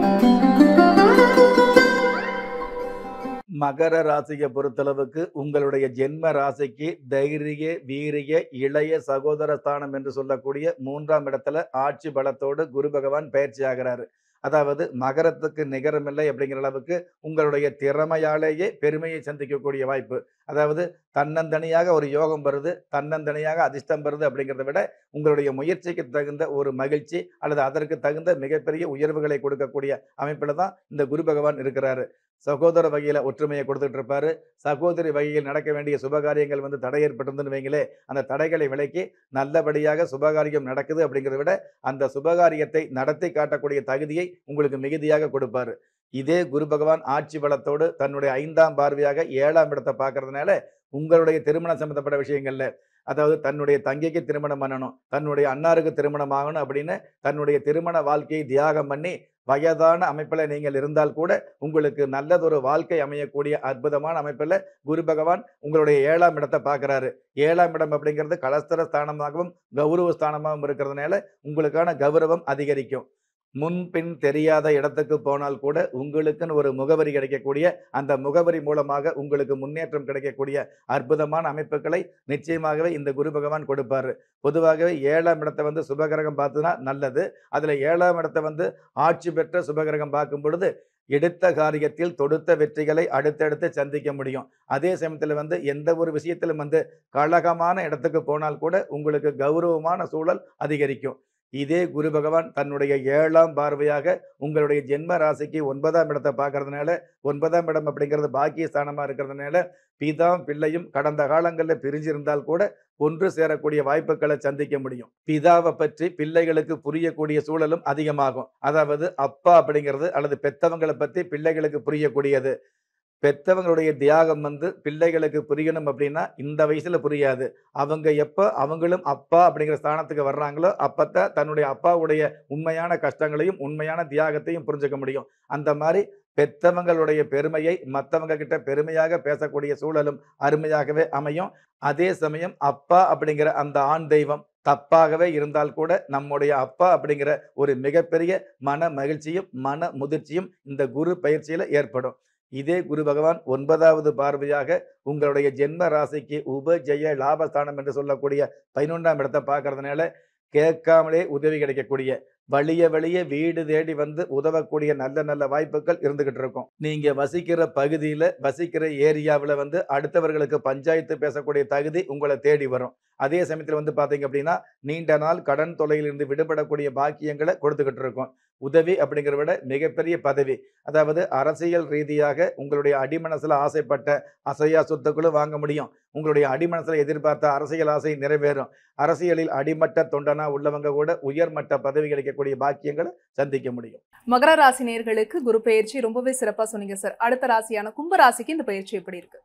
மகர ராசியை பொறுத்தளவுக்கு உங்களுடைய ஜென்ம ராசிக்கு தைரிய, வீரிய, இளைய சகோதர ஸ்தானம் என்று சொல்லக்கூடிய 3ஆம் இடத்துல ஆட்சி பலத்தோடு குரு பகவான் பயிற்சி ஆகிறாரு. அதாவது மகரத்துக்கு நிகரமில்லை அப்படிங்கிற அளவுக்கு உங்களுடைய திறமையாலேயே பெருமையை சந்திக்கக்கூடிய வாய்ப்பு. அதாவது தன்னந்தனியாக ஒரு யோகம் வருது, தன்னந்தனியாக அதிர்ஷ்டம் வருது அப்படிங்கிறத விட உங்களுடைய முயற்சிக்கு தகுந்த ஒரு மகிழ்ச்சி அல்லது அதற்கு தகுந்த மிகப்பெரிய உயர்வுகளை கொடுக்கக்கூடிய அமைப்பில் தான் இந்த குரு பகவான் இருக்கிறாரு. சகோதர வகையில ஒற்றுமையை கொடுத்துட்டு இருப்பாரு. சகோதரி வகையில் நடக்க வேண்டிய சுபகாரியங்கள் வந்து தடை ஏற்பட்டிருந்துன்னு வைங்களே, அந்த தடைகளை விலக்கி நல்லபடியாக சுபகாரியம் நடக்குது அப்படிங்கிறத விட அந்த சுபகாரியத்தை நடத்தி காட்டக்கூடிய தகுதியை உங்களுக்கு மிகுதியாக கொடுப்பாரு. இதே குரு பகவான் ஆட்சி பலத்தோடு தன்னுடைய 5ஆம் பார்வையாக 7ஆம் இடத்தை பார்க்கறதுனால உங்களுடைய திருமணம் சம்பந்தப்பட்ட விஷயங்கள்ல அதாவது தன்னுடைய தங்கைக்கு திருமணம் பண்ணணும், தன்னுடைய அண்ணாருக்கு திருமணம் ஆகணும் அப்படின்னு தன்னுடைய திருமண வாழ்க்கையை தியாகம் பண்ணி வயதான அமைப்பில் நீங்கள் இருந்தால் கூட உங்களுக்கு நல்லதொரு வாழ்க்கை அமையக்கூடிய அற்புதமான அமைப்பில் குரு பகவான் உங்களுடைய 7ஆம் இடத்தை பார்க்குறாரு. 7ஆம் இடம் அப்படிங்கிறது கலஸ்தர ஸ்தானமாகவும் கௌரவ ஸ்தானமாகவும் இருக்கிறதுனால உங்களுக்கான கௌரவம் அதிகரிக்கும். முன்பின் தெரியாத இடத்துக்கு போனால் கூட உங்களுக்குன்னு ஒரு முகவரி கிடைக்கக்கூடிய அந்த முகவரி மூலமாக உங்களுக்கு முன்னேற்றம் கிடைக்கக்கூடிய அற்புதமான அமைப்புகளை நிச்சயமாகவே இந்த குரு பகவான் கொடுப்பாரு. பொதுவாகவே 7ஆம் இடத்தை வந்து சுபகிரகம் பார்த்ததுனா நல்லது. அதுல 7ஆம் இடத்தை வந்து ஆட்சி பெற்ற சுபகிரகம் பார்க்கும் பொழுது எடுத்த காரியத்தில் தொடுத்த வெற்றிகளை அடுத்தடுத்து சந்திக்க முடியும். அதே சமயத்தில் வந்து எந்த ஒரு விஷயத்திலும் வந்து கழகமான இடத்துக்கு போனால் கூட உங்களுக்கு கௌரவமான சூழல் அதிகரிக்கும். இதே குரு பகவான் தன்னுடைய 7ஆம் பார்வையாக உங்களுடைய ஜென்ம ராசிக்கு 9ஆம் இடத்தை பார்க்கறதுனால 9ஆம் இடம் அப்படிங்கிறது பாக்கிய ஸ்தானமா இருக்கிறதுனால பிதாவும் பிள்ளையும் கடந்த காலங்களில் பிரிஞ்சிருந்தால் கூட ஒன்று சேரக்கூடிய வாய்ப்புகளை சந்திக்க முடியும். பிதாவை பற்றி பிள்ளைகளுக்கு புரியக்கூடிய சூழலும் அதிகமாகும். அதாவது அப்பா அப்படிங்கிறது அல்லது பெத்தவங்களை பற்றி பிள்ளைகளுக்கு புரியக்கூடியது. பெத்தவங்களுடைய தியாகம் வந்து பிள்ளைகளுக்கு புரியணும் அப்படின்னா இந்த வயசுல புரியாது. அவங்க எப்ப அவங்களும் அப்பா அப்படிங்கிற ஸ்தானத்துக்கு வர்றாங்களோ அப்பத்தான் தன்னுடைய அப்பாவுடைய உண்மையான கஷ்டங்களையும் உண்மையான தியாகத்தையும் புரிஞ்சுக்க முடியும். அந்த மாதிரி பெத்தவங்களுடைய பெருமையை மற்றவங்க கிட்ட பெருமையாக பேசக்கூடிய சூழலும் அருமையாகவே அமையும். அதே சமயம் அப்பா அப்படிங்கிற அந்த ஆண் தெய்வம் தப்பாகவே இருந்தால் கூட நம்முடைய அப்பா அப்படிங்கிற ஒரு மிகப்பெரிய மன மகிழ்ச்சியும் மன முதிர்ச்சியும் இந்த குரு பயிற்சியில ஏற்படும். இதே குரு பகவான் 9வது பார்வையாக உங்களுடைய ஜென்ம ராசிக்கு உபஜெய லாபஸ்தானம் என்று சொல்லக்கூடிய 11ஆம் இடத்தை பார்க்கறதுனால கேட்காமலே உதவி கிடைக்கக்கூடிய வழிய வழிய வீடு தேடி வந்து உதவக்கூடிய நல்ல நல்ல வாய்ப்புகள் இருந்துகிட்டு இருக்கும். நீங்க வசிக்கிற பகுதியில வசிக்கிற ஏரியாவில் வந்து அடுத்தவர்களுக்கு பஞ்சாயத்து பேசக்கூடிய தகுதி உங்களை தேடி வரும். அதே சமயத்தில் வந்து பாத்தீங்க அப்படின்னா நீண்ட நாள் கடன் தொல்லையிலிருந்து விடுபடக்கூடிய பாக்கியங்களை கொடுத்துக்கிட்டு இருக்கும். உதவி அப்படிங்கிறத விட மிகப்பெரிய பதவி. அதாவது அரசியல் ரீதியாக உங்களுடைய அடிமனசுல ஆசைப்பட்ட அசையா சொத்துக்களும் வாங்க முடியும். உங்களுடைய அடிமனசுல எதிர்பார்த்த அரசியல் ஆசை நிறைவேறும். அரசியலில் அடிமட்ட தொண்டனா உள்ளவங்க கூட உயர்மட்ட பதவி கிடைக்கக்கூடிய பாக்கியங்களை சந்திக்க முடியும். மகர ராசி நேயர்களுக்கு குரு பயிற்சி ரொம்பவே சிறப்பா சொன்னீங்க சார். அடுத்த ராசியான கும்ப ராசிக்கு இந்த பயிற்சி எப்படி இருக்கு?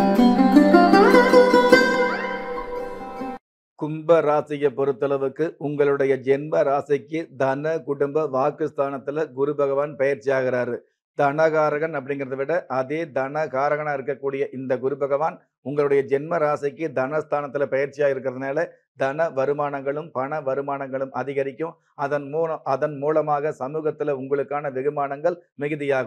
கும்ப ராசியை பொறுத்தளவுக்கு உங்களுடைய ஜென்ம ராசிக்கு தன குடும்ப வாக்குஸ்தானத்துல குரு பகவான் பயிற்சி ஆகிறாரு. தனகாரகன் அப்படிங்கிறத விட அதே தனகாரகனா இருக்கக்கூடிய இந்த குரு பகவான் உங்களுடைய ஜென்ம ராசிக்கு தனஸ்தானத்துல பயிற்சியா இருக்கிறதுனால தன வருமானங்களும் பண வருமானங்களும் அதிகரிக்கும். அதன் மூலமாக சமூகத்துல உங்களுக்கான வெகுமானங்கள் மிகுதியாகும்.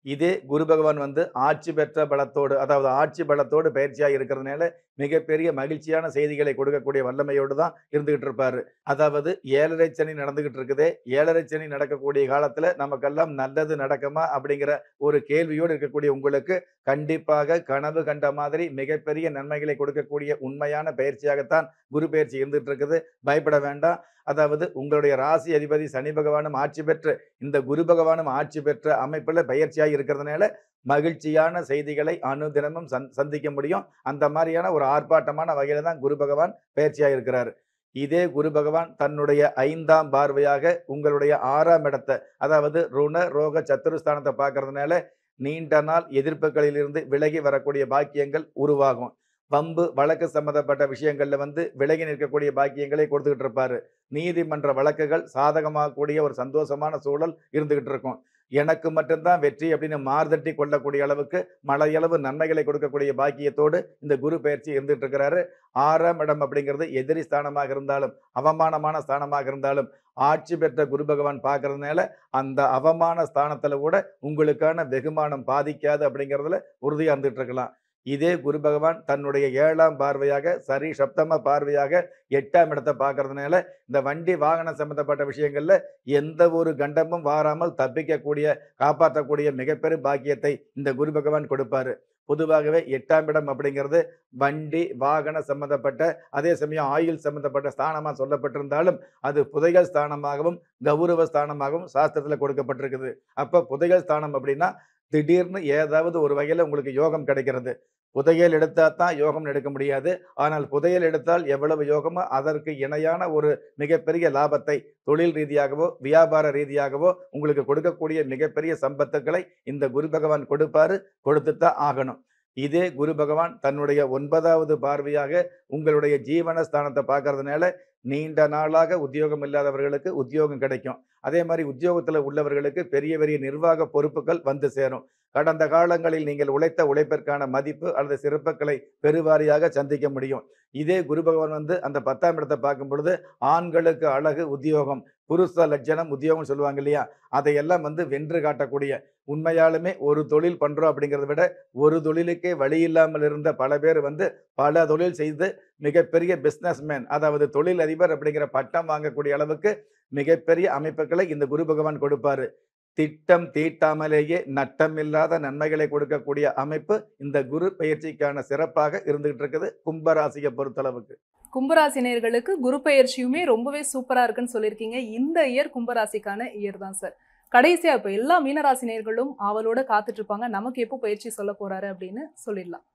இதே குரு பகவான் ஆட்சி பெற்ற பலத்தோடு, அதாவது ஆட்சி பலத்தோடு பயிற்சியா இருக்கிறதுனால, மிகப்பெரிய மகிழ்ச்சியான செய்திகளை கொடுக்கக்கூடிய வல்லமையோடு தான் இருந்துகிட்டு இருப்பாரு. அதாவது 7:30 சனி நடந்துகிட்டு இருக்குதே, 7:30 சனி நடக்கக்கூடிய காலத்துல நமக்கெல்லாம் நல்லது நடக்குமா? அப்படிங்கிற ஒரு கேள்வியோடு இருக்கக்கூடிய உங்களுக்கு, கண்டிப்பாக கனவு கண்ட மாதிரி மிகப்பெரிய நன்மைகளை கொடுக்கக்கூடிய உண்மையான பயிற்சியாகத்தான் குரு பயிற்சி இருந்துட்டு இருக்குது. பயப்பட வேண்டாம். அதாவது உங்களுடைய ராசி அதிபதி சனி பகவானும் ஆட்சி பெற்று, இந்த குரு பகவானும் ஆட்சி பெற்ற அமைப்புல பயிற்சியாகி இருக்கிறதுனால, மகிழ்ச்சியான செய்திகளை அனுதினமும் சந்திக்க முடியும். அந்த மாரியான ஒரு ஆர்ப்பாட்டமான வகையில தான் குரு பகவான் பயிற்சியா இருக்கிறாரு. இதே குரு பகவான் தன்னுடைய 5ஆம் பார்வையாக உங்களுடைய 6ஆம் இடத்த, அதாவது ருண, ரோக, சத்துருஸ்தானத்த பார்க்கிறதுனால, நீண்ட நாள் எதிர்ப்புகளிலிருந்து விலகி வரக்கூடிய பாக்கியங்கள் உருவாகும். வம்பு, வழக்கு சம்பந்தப்பட்ட விஷயங்கள்ல விலகி நிற்கக்கூடிய பாக்கியங்களை கொடுத்துக்கிட்டு இருப்பாரு. நீதிமன்ற வழக்குகள் சாதகமாகக்கூடிய ஒரு சந்தோஷமான சூழல் இருந்துகிட்டு இருக்கும். எனக்கு மட்டும் தான் வெற்றி அப்படின்னு மார்தட்டி கொள்ளக்கூடிய அளவுக்கு மலையளவு நன்மைகளை கொடுக்கக்கூடிய பாக்கியத்தோடு இந்த குரு பயிற்சி இருந்துட்டு இருக்கிறாரு. 6ஆம் இடம் அப்படிங்கிறது எதிரி ஸ்தானமாக இருந்தாலும், அவமானமான ஸ்தானமாக இருந்தாலும், ஆட்சி பெற்ற குரு பகவான் பார்க்கறதுனால, அந்த அவமான ஸ்தானத்துல கூட உங்களுக்கான வெகுமானம் பாதிக்காது அப்படிங்கிறதுல உறுதியா இருந்துட்டு இருக்கலாம். இதே குரு பகவான் தன்னுடைய 7ஆம் பார்வையாக, சரி சப்தம பார்வையாக 8ஆம் இடத்த பார்க்கறதுனால, இந்த வண்டி வாகனம் சம்பந்தப்பட்ட விஷயங்கள்ல எந்த ஒரு கண்டமும் வாராமல் தப்பிக்கக்கூடிய, காப்பாற்றக்கூடிய மிகப்பெரும் பாக்கியத்தை இந்த குரு பகவான் கொடுப்பாரு. பொதுவாகவே 8ஆம் இடம் அப்படிங்கிறது வண்டி, வாகன சம்பந்தப்பட்ட, அதே சமயம் ஆயுள் சம்பந்தப்பட்ட ஸ்தானமா சொல்லப்பட்டிருந்தாலும், அது புதையல் ஸ்தானமாகவும், கௌரவ ஸ்தானமாகவும் சாஸ்திரத்துல கொடுக்கப்பட்டிருக்குது. அப்ப புதையல் ஸ்தானம் அப்படின்னா, திடீர்னு ஏதாவது ஒரு வகையில உங்களுக்கு யோகம் கிடைக்கிறது. புதையல் எடுத்தா தான் யோகம்னு எடுக்க முடியாது. ஆனால் புதையல் எடுத்தால் எவ்வளவு யோகமோ, அதற்கு இணையான ஒரு மிகப்பெரிய லாபத்தை தொழில் ரீதியாகவோ, வியாபார ரீதியாகவோ உங்களுக்கு கொடுக்கக்கூடிய மிகப்பெரிய சம்பத்துக்களை இந்த குரு பகவான் கொடுப்பாரு. கொடுத்துத்தான் ஆகணும். இதே குரு பகவான் தன்னுடைய 9வது பார்வையாக உங்களுடைய ஜீவனஸ்தானத்த பார்க்கறதுனால, நீண்ட நாளாக உத்தியோகம் இல்லாதவர்களுக்கு உத்தியோகம் கிடைக்கும். அதே மாரி உத்தியோகத்துல உள்ளவர்களுக்கு பெரிய பெரிய நிர்வாக பொறுப்புகள் வந்து சேரும். கடந்த காலங்களில் நீங்கள் உழைத்த உழைப்பிற்கான மதிப்பு அல்லது சிறப்புகளை பெருவாரியாக சந்திக்க முடியும். இதே குரு பகவான் அந்த 10ஆம் இடத்த பார்க்கும் பொழுது, ஆண்களுக்கு அழகு உத்தியோகம், புருஷ லட்சணம் உத்தியோகம் சொல்லுவாங்க இல்லையா? அதையெல்லாம் வென்று காட்டக்கூடிய, உண்மையாலுமே ஒரு தொழில் பண்றோம் அப்படிங்கிறத விட, ஒரு தொழிலுக்கே வழி இல்லாமல் இருந்த பல பேர் பல தொழில் செய்து மிகப்பெரிய பிசினஸ்மேன், அதாவது தொழில் அதிபர் அப்படிங்கிற பட்டம் வாங்கக்கூடிய அளவுக்கு மிகப்பெரிய அமைப்புகளை இந்த குரு பகவான் கொடுப்பாரு. திட்டம் தீட்டாமலேயே நட்டமில்லாத நன்மைகளை கொடுக்கக்கூடிய அமைப்பு இந்த குரு பயிற்சிக்கான சிறப்பாக இருந்துகிட்டு இருக்குது கும்பராசியை பொறுத்தளவுக்கு. கும்பராசினியர்களுக்கு குரு பயிற்சியுமே ரொம்பவே சூப்பரா இருக்குன்னு சொல்லியிருக்கீங்க. இந்த இயர் கும்பராசிக்கான இயர் தான் சார். கடைசியா இப்ப எல்லா மீனராசினியர்களும் ஆவலோட காத்துட்டு இருப்பாங்க, நமக்கு எப்போ பயிற்சி சொல்ல போறாரு அப்படின்னு சொல்லிடலாம்.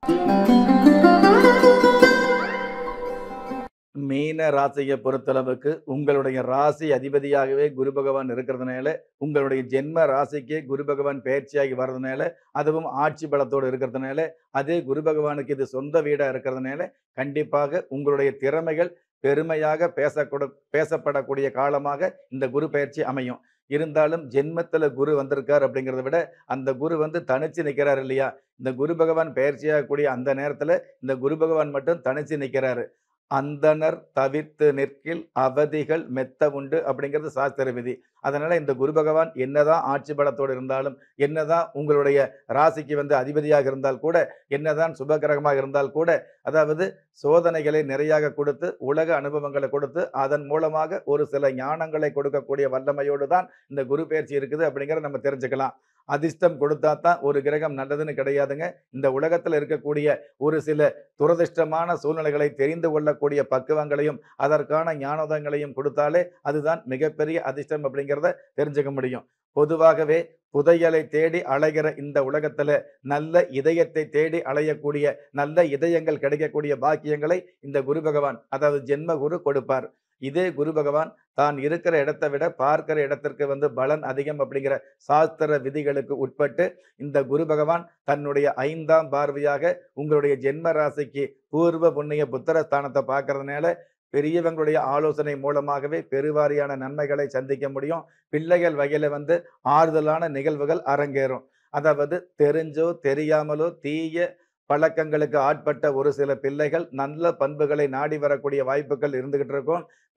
மீன ராசியை பொறுத்தளவுக்கு உங்களுடைய ராசி அதிபதியாகவே குரு பகவான் இருக்கிறதுனால, உங்களுடைய ஜென்ம ராசிக்கு குரு பகவான் பயிற்சியாகி வர்றதுனால, அதுவும் ஆட்சி பலத்தோடு இருக்கிறதுனால, அதே குரு பகவானுக்கு இது சொந்த வீடா இருக்கிறதுனால, கண்டிப்பாக உங்களுடைய திறமைகள் பெருமையாக பேசப்படக்கூடிய காலமாக இந்த குரு பயிற்சி அமையும். இருந்தாலும் ஜென்மத்துல குரு வந்திருக்கார் அப்படிங்கிறத விட, அந்த குரு தனிச்சு நிற்கிறார் இல்லையா? இந்த குரு பகவான் பயிற்சியாகக்கூடிய அந்த நேரத்துல இந்த குரு பகவான் மட்டும் தனிச்சு நிற்கிறாரு. அந்தணர் தவிர்த்து நிற்கில் அவதிகள் மெத்த உண்டு அப்படிங்கிறது சாஸ்திர விதி. அதனால இந்த குரு பகவான் என்னதான் ஆட்சி பலத்தோடு இருந்தாலும், என்னதான் உங்களுடைய ராசிக்கு அதிபதியாக இருந்தால் கூட, என்னதான் சுபகிரகமாக இருந்தால் கூட, அதாவது சோதனைகளை நிறையாக கொடுத்து, உலக அனுபவங்களை கொடுத்து, அதன் மூலமாக ஒரு சில ஞானங்களை கொடுக்கக்கூடிய வல்லமையோடு தான் இந்த குரு பயிற்சி இருக்குது அப்படிங்கிறத நம்ம தெரிஞ்சுக்கலாம். அதிர்ஷ்டம் கொடுத்தா தான் ஒரு கிரகம் நல்லதுன்னு கிடையாதுங்க. இந்த உலகத்துல இருக்கக்கூடிய ஒரு சில துரதிர்ஷ்டமான சூழ்நிலைகளை தெரிந்து கொள்ளக்கூடிய பக்குவங்களையும், அதற்கான ஞானோதயங்களையும் கொடுத்தாலே அதுதான் மிகப்பெரிய அதிர்ஷ்டம் அப்படிங்கிறத தெரிஞ்சுக்க முடியும். பொதுவாகவே புதையலை தேடி அலைகிற இந்த உலகத்துல நல்ல இதயத்தை தேடி அலையக்கூடிய, நல்ல இதயங்கள் கிடைக்கக்கூடிய பாக்கியங்களை இந்த குரு பகவான், அதாவது ஜென்ம குரு கொடுப்பார். இதே குரு பகவான் தான் இருக்கிற இடத்தை விட பார்க்கிற இடத்திற்கு பலன் அதிகம் அப்படிங்கிற சாஸ்திர விதிகளுக்கு உட்பட்டு இந்த குரு பகவான் தன்னுடைய 5ஆம் பார்வையாக உங்களுடைய ஜென்ம ராசிக்கு பூர்வ புண்ணிய புத்திரஸ்தானத்தை பார்க்கறதுனால, பெரியவங்களுடைய ஆலோசனை மூலமாகவே பெருவாரியான நன்மைகளை சந்திக்க முடியும். பிள்ளைகள் வகையில ஆறுதலான நிகழ்வுகள் அரங்கேறும். அதாவது தெரிஞ்சோ தெரியாமலோ தீய பழக்கங்களுக்கு ஆட்பட்ட ஒரு சில பிள்ளைகள் நல்ல பண்புகளை நாடி வரக்கூடிய வாய்ப்புகள் இருந்துகிட்டு இருக்கும்.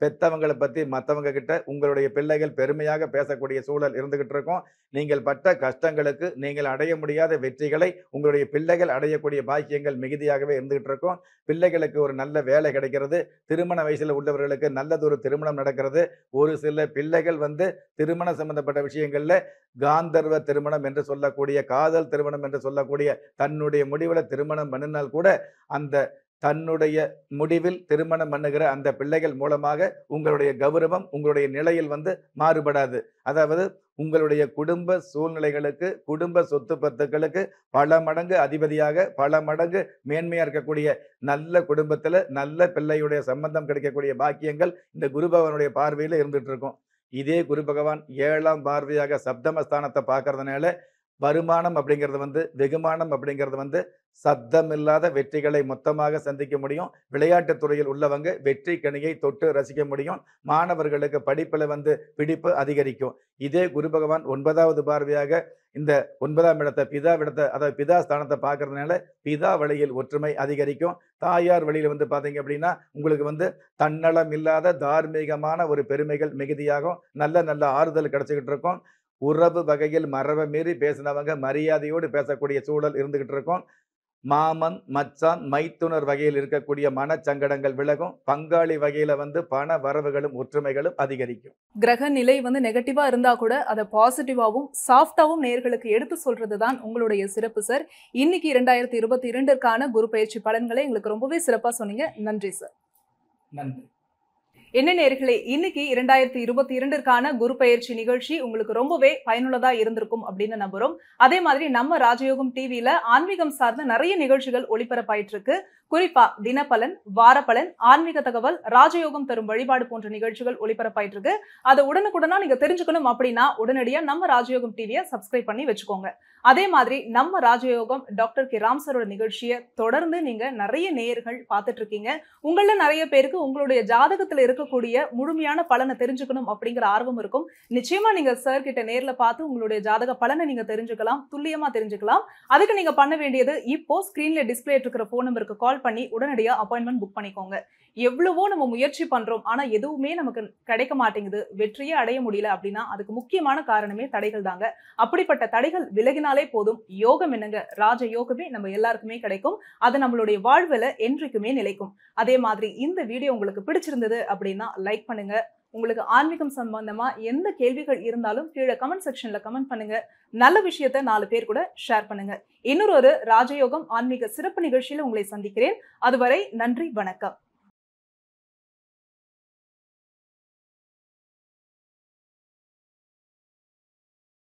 பெத்தவங்கள பத்தி மத்தவங்க கிட்ட உங்களுடைய பிள்ளைகள் பெருமையாக பேசக்கூடிய சூழல் இருந்துகிட்டு இருக்கும். நீங்கள் பட்ட கஷ்டங்களுக்கு நீங்கள் அடைய முடியாத வெற்றிகளை உங்களுடைய பிள்ளைகள் அடையக்கூடிய பாக்கியங்கள் மிகுதியாகவே இருந்துகிட்டு இருக்கும். பிள்ளைகளுக்கு ஒரு நல்ல வேலை கிடைக்கிறது. திருமண வயசுல உள்ளவர்களுக்கு நல்லதொரு திருமணம் நடக்கிறது. ஒரு சில பிள்ளைகள் திருமணம் சம்பந்தப்பட்ட விஷயங்கள்ல காந்தர்வ திருமணம் என்று சொல்லக்கூடிய, காதல் திருமணம் என்று சொல்லக்கூடிய தன்னுடைய முடிவுல திருமணம் பண்ணினால் கூட, அந்த தன்னுடைய முடிவில் திருமணம் பண்ணுகிற அந்த பிள்ளைகள் மூலமாக உங்களுடைய கௌரவம், உங்களுடைய நிலையில் மாறுபடாது. அதாவது உங்களுடைய குடும்ப சூழ்நிலைகளுக்கு, குடும்ப சொத்து பத்துக்களுக்கு பல மடங்கு அதிபதியாக, பல மடங்கு மேன்மையா இருக்கக்கூடிய நல்ல குடும்பத்துல நல்ல பிள்ளையுடைய சம்பந்தம் கிடைக்கக்கூடிய பாக்கியங்கள் இந்த குரு பகவானுடைய பார்வையில இருந்துட்டு இருக்கும். இதே குரு பகவான் 7ஆம் பார்வையாக சப்தமஸ்தானத்தை பார்க்கறதுனால, வருமானம் அப்படிங்கிறது வெகுமானம் அப்படிங்கிறது சத்தமில்லாத வெற்றிகளை மொத்தமாக சந்திக்க முடியும். விளையாட்டுத் துறையில் உள்ளவங்க வெற்றி கனியை தொட்டு ரசிக்க முடியும். மாணவர்களுக்கு படிப்புல பிடிப்பு அதிகரிக்கும். இதே குரு பகவான் 9வது பார்வையாக இந்த 9ஆம் இடத்தை பிதாவிடத்தை, அதாவது பிதா ஸ்தானத்தை பார்க்கறதுனால பிதா வழியில் ஒற்றுமை அதிகரிக்கும். தாயார் வழியில பார்த்தீங்க அப்படின்னா, உங்களுக்கு தன்னலம் இல்லாத தார்மீகமான ஒரு பெருமைகள் மிகுதியாகும். நல்ல நல்ல ஆறுதல் கிடைச்சுக்கிட்டு இருக்கும். உறவு வகையில் மரபை மீறி பேசினவங்க மரியாதையோடு பேசக்கூடிய சூழல் இருந்துகிட்டு இருக்கும். மாமன், மச்சான், மைத்துனர் வகையில் இருக்கக்கூடிய மனச்சங்கடங்கள் விலகும். பங்காளி வகையில பண வரவுகளும் ஒற்றுமைகளும் அதிகரிக்கும். கிரக நிலை நெகட்டிவா இருந்தா கூட அதை பாசிட்டிவாவும் சாஃப்டாவும் நேர்களுக்கு எடுத்து சொல்றதுதான் உங்களுடைய சிறப்பு சார். இன்னைக்கு 2022ற்கான குரு பயிற்சி பலன்களை எங்களுக்கு ரொம்பவே சிறப்பா சொன்னீங்க. நன்றி சார். நன்றி. என்ன நேர்களே, இன்னைக்கு 2022ற்கான குரு பயிற்சி நிகழ்ச்சி உங்களுக்கு ரொம்பவே பயனுள்ளதா இருந்திருக்கும் அப்படின்னு நம்புறோம். அதே மாதிரி நம்ம ராஜயோகம் டிவியில ஆன்மீகம் சார்ந்த நிறைய நிகழ்ச்சிகள் ஒளிபரப்பாயிட்டு இருக்கு. குறிப்பா தினப்பலன், வாரப்பலன், ஆன்மீக தகவல், ராஜயோகம் தரும் வழிபாடு போன்ற நிகழ்ச்சிகள் ஒளிபரப்பாயிட்டு இருக்கு. அதை உடனுக்குடனா நீங்க தெரிஞ்சுக்கணும் அப்படின்னா உடனடியா நம்ம ராஜயோகம் டிவியை சப்ஸ்கிரைப் பண்ணி வச்சுக்கோங்க. அதே மாதிரி நம்ம ராஜயோகம் டாக்டர் K.Ram சாரோட நிகழ்ச்சியை தொடர்ந்து நீங்க நிறைய நேயர்கள் பார்த்துட்டு இருக்கீங்க. உங்கள நிறைய பேருக்கு உங்களுடைய ஜாதகத்துல இருக்கக்கூடிய முழுமையான பலனை தெரிஞ்சுக்கணும் அப்படிங்கிற ஆர்வம் இருக்கும். நிச்சயமா நீங்க சார் கிட்ட நேர்ல பார்த்து உங்களுடைய ஜாதக பலனை நீங்க தெரிஞ்சுக்கலாம், துல்லியமா தெரிஞ்சுக்கலாம். அதுக்கு நீங்க பண்ண வேண்டியது, இப்போ ஸ்கிரீன்ல டிஸ்பிளே இருக்கிற போன் நம்பருக்கு கால் பண்ணி உடனடியா அப்பாயின்மெண்ட் புக் பண்ணிக்கோங்க. எவ்வளவோ நம்ம முயற்சி பண்றோம், ஆனா எதுவுமே நமக்கு கிடைக்க மாட்டேங்குது, வெற்றியே அடைய முடியல அப்படின்னா அதுக்கு முக்கியமான காரணமே தடைகள் தாங்க. அப்படிப்பட்ட தடைகள் விலகினாலே போதும். யோகம் என்னங்க, ராஜ யோகமே நம்ம எல்லாருக்குமே கிடைக்கும். அது நம்மளுடைய வாழ்வுல என்றைக்குமே நிலைக்கும். அதே மாதிரி இந்த வீடியோ உங்களுக்கு பிடிச்சிருந்தது அப்படின்னா லைக் பண்ணுங்க. உங்களுக்கு ஆன்மீகம் சம்பந்தமா எந்த கேள்விகள் இருந்தாலும் கீழே கமெண்ட் செக்ஷன்ல கமெண்ட் பண்ணுங்க. நல்ல விஷயத்தை 4 பேர் கூட ஷேர் பண்ணுங்க. இன்னொரு ராஜயோகம் ஆன்மீக சிறப்பு நிகழ்ச்சியில உங்களை சந்திக்கிறேன். அதுவரை நன்றி, வணக்கம்.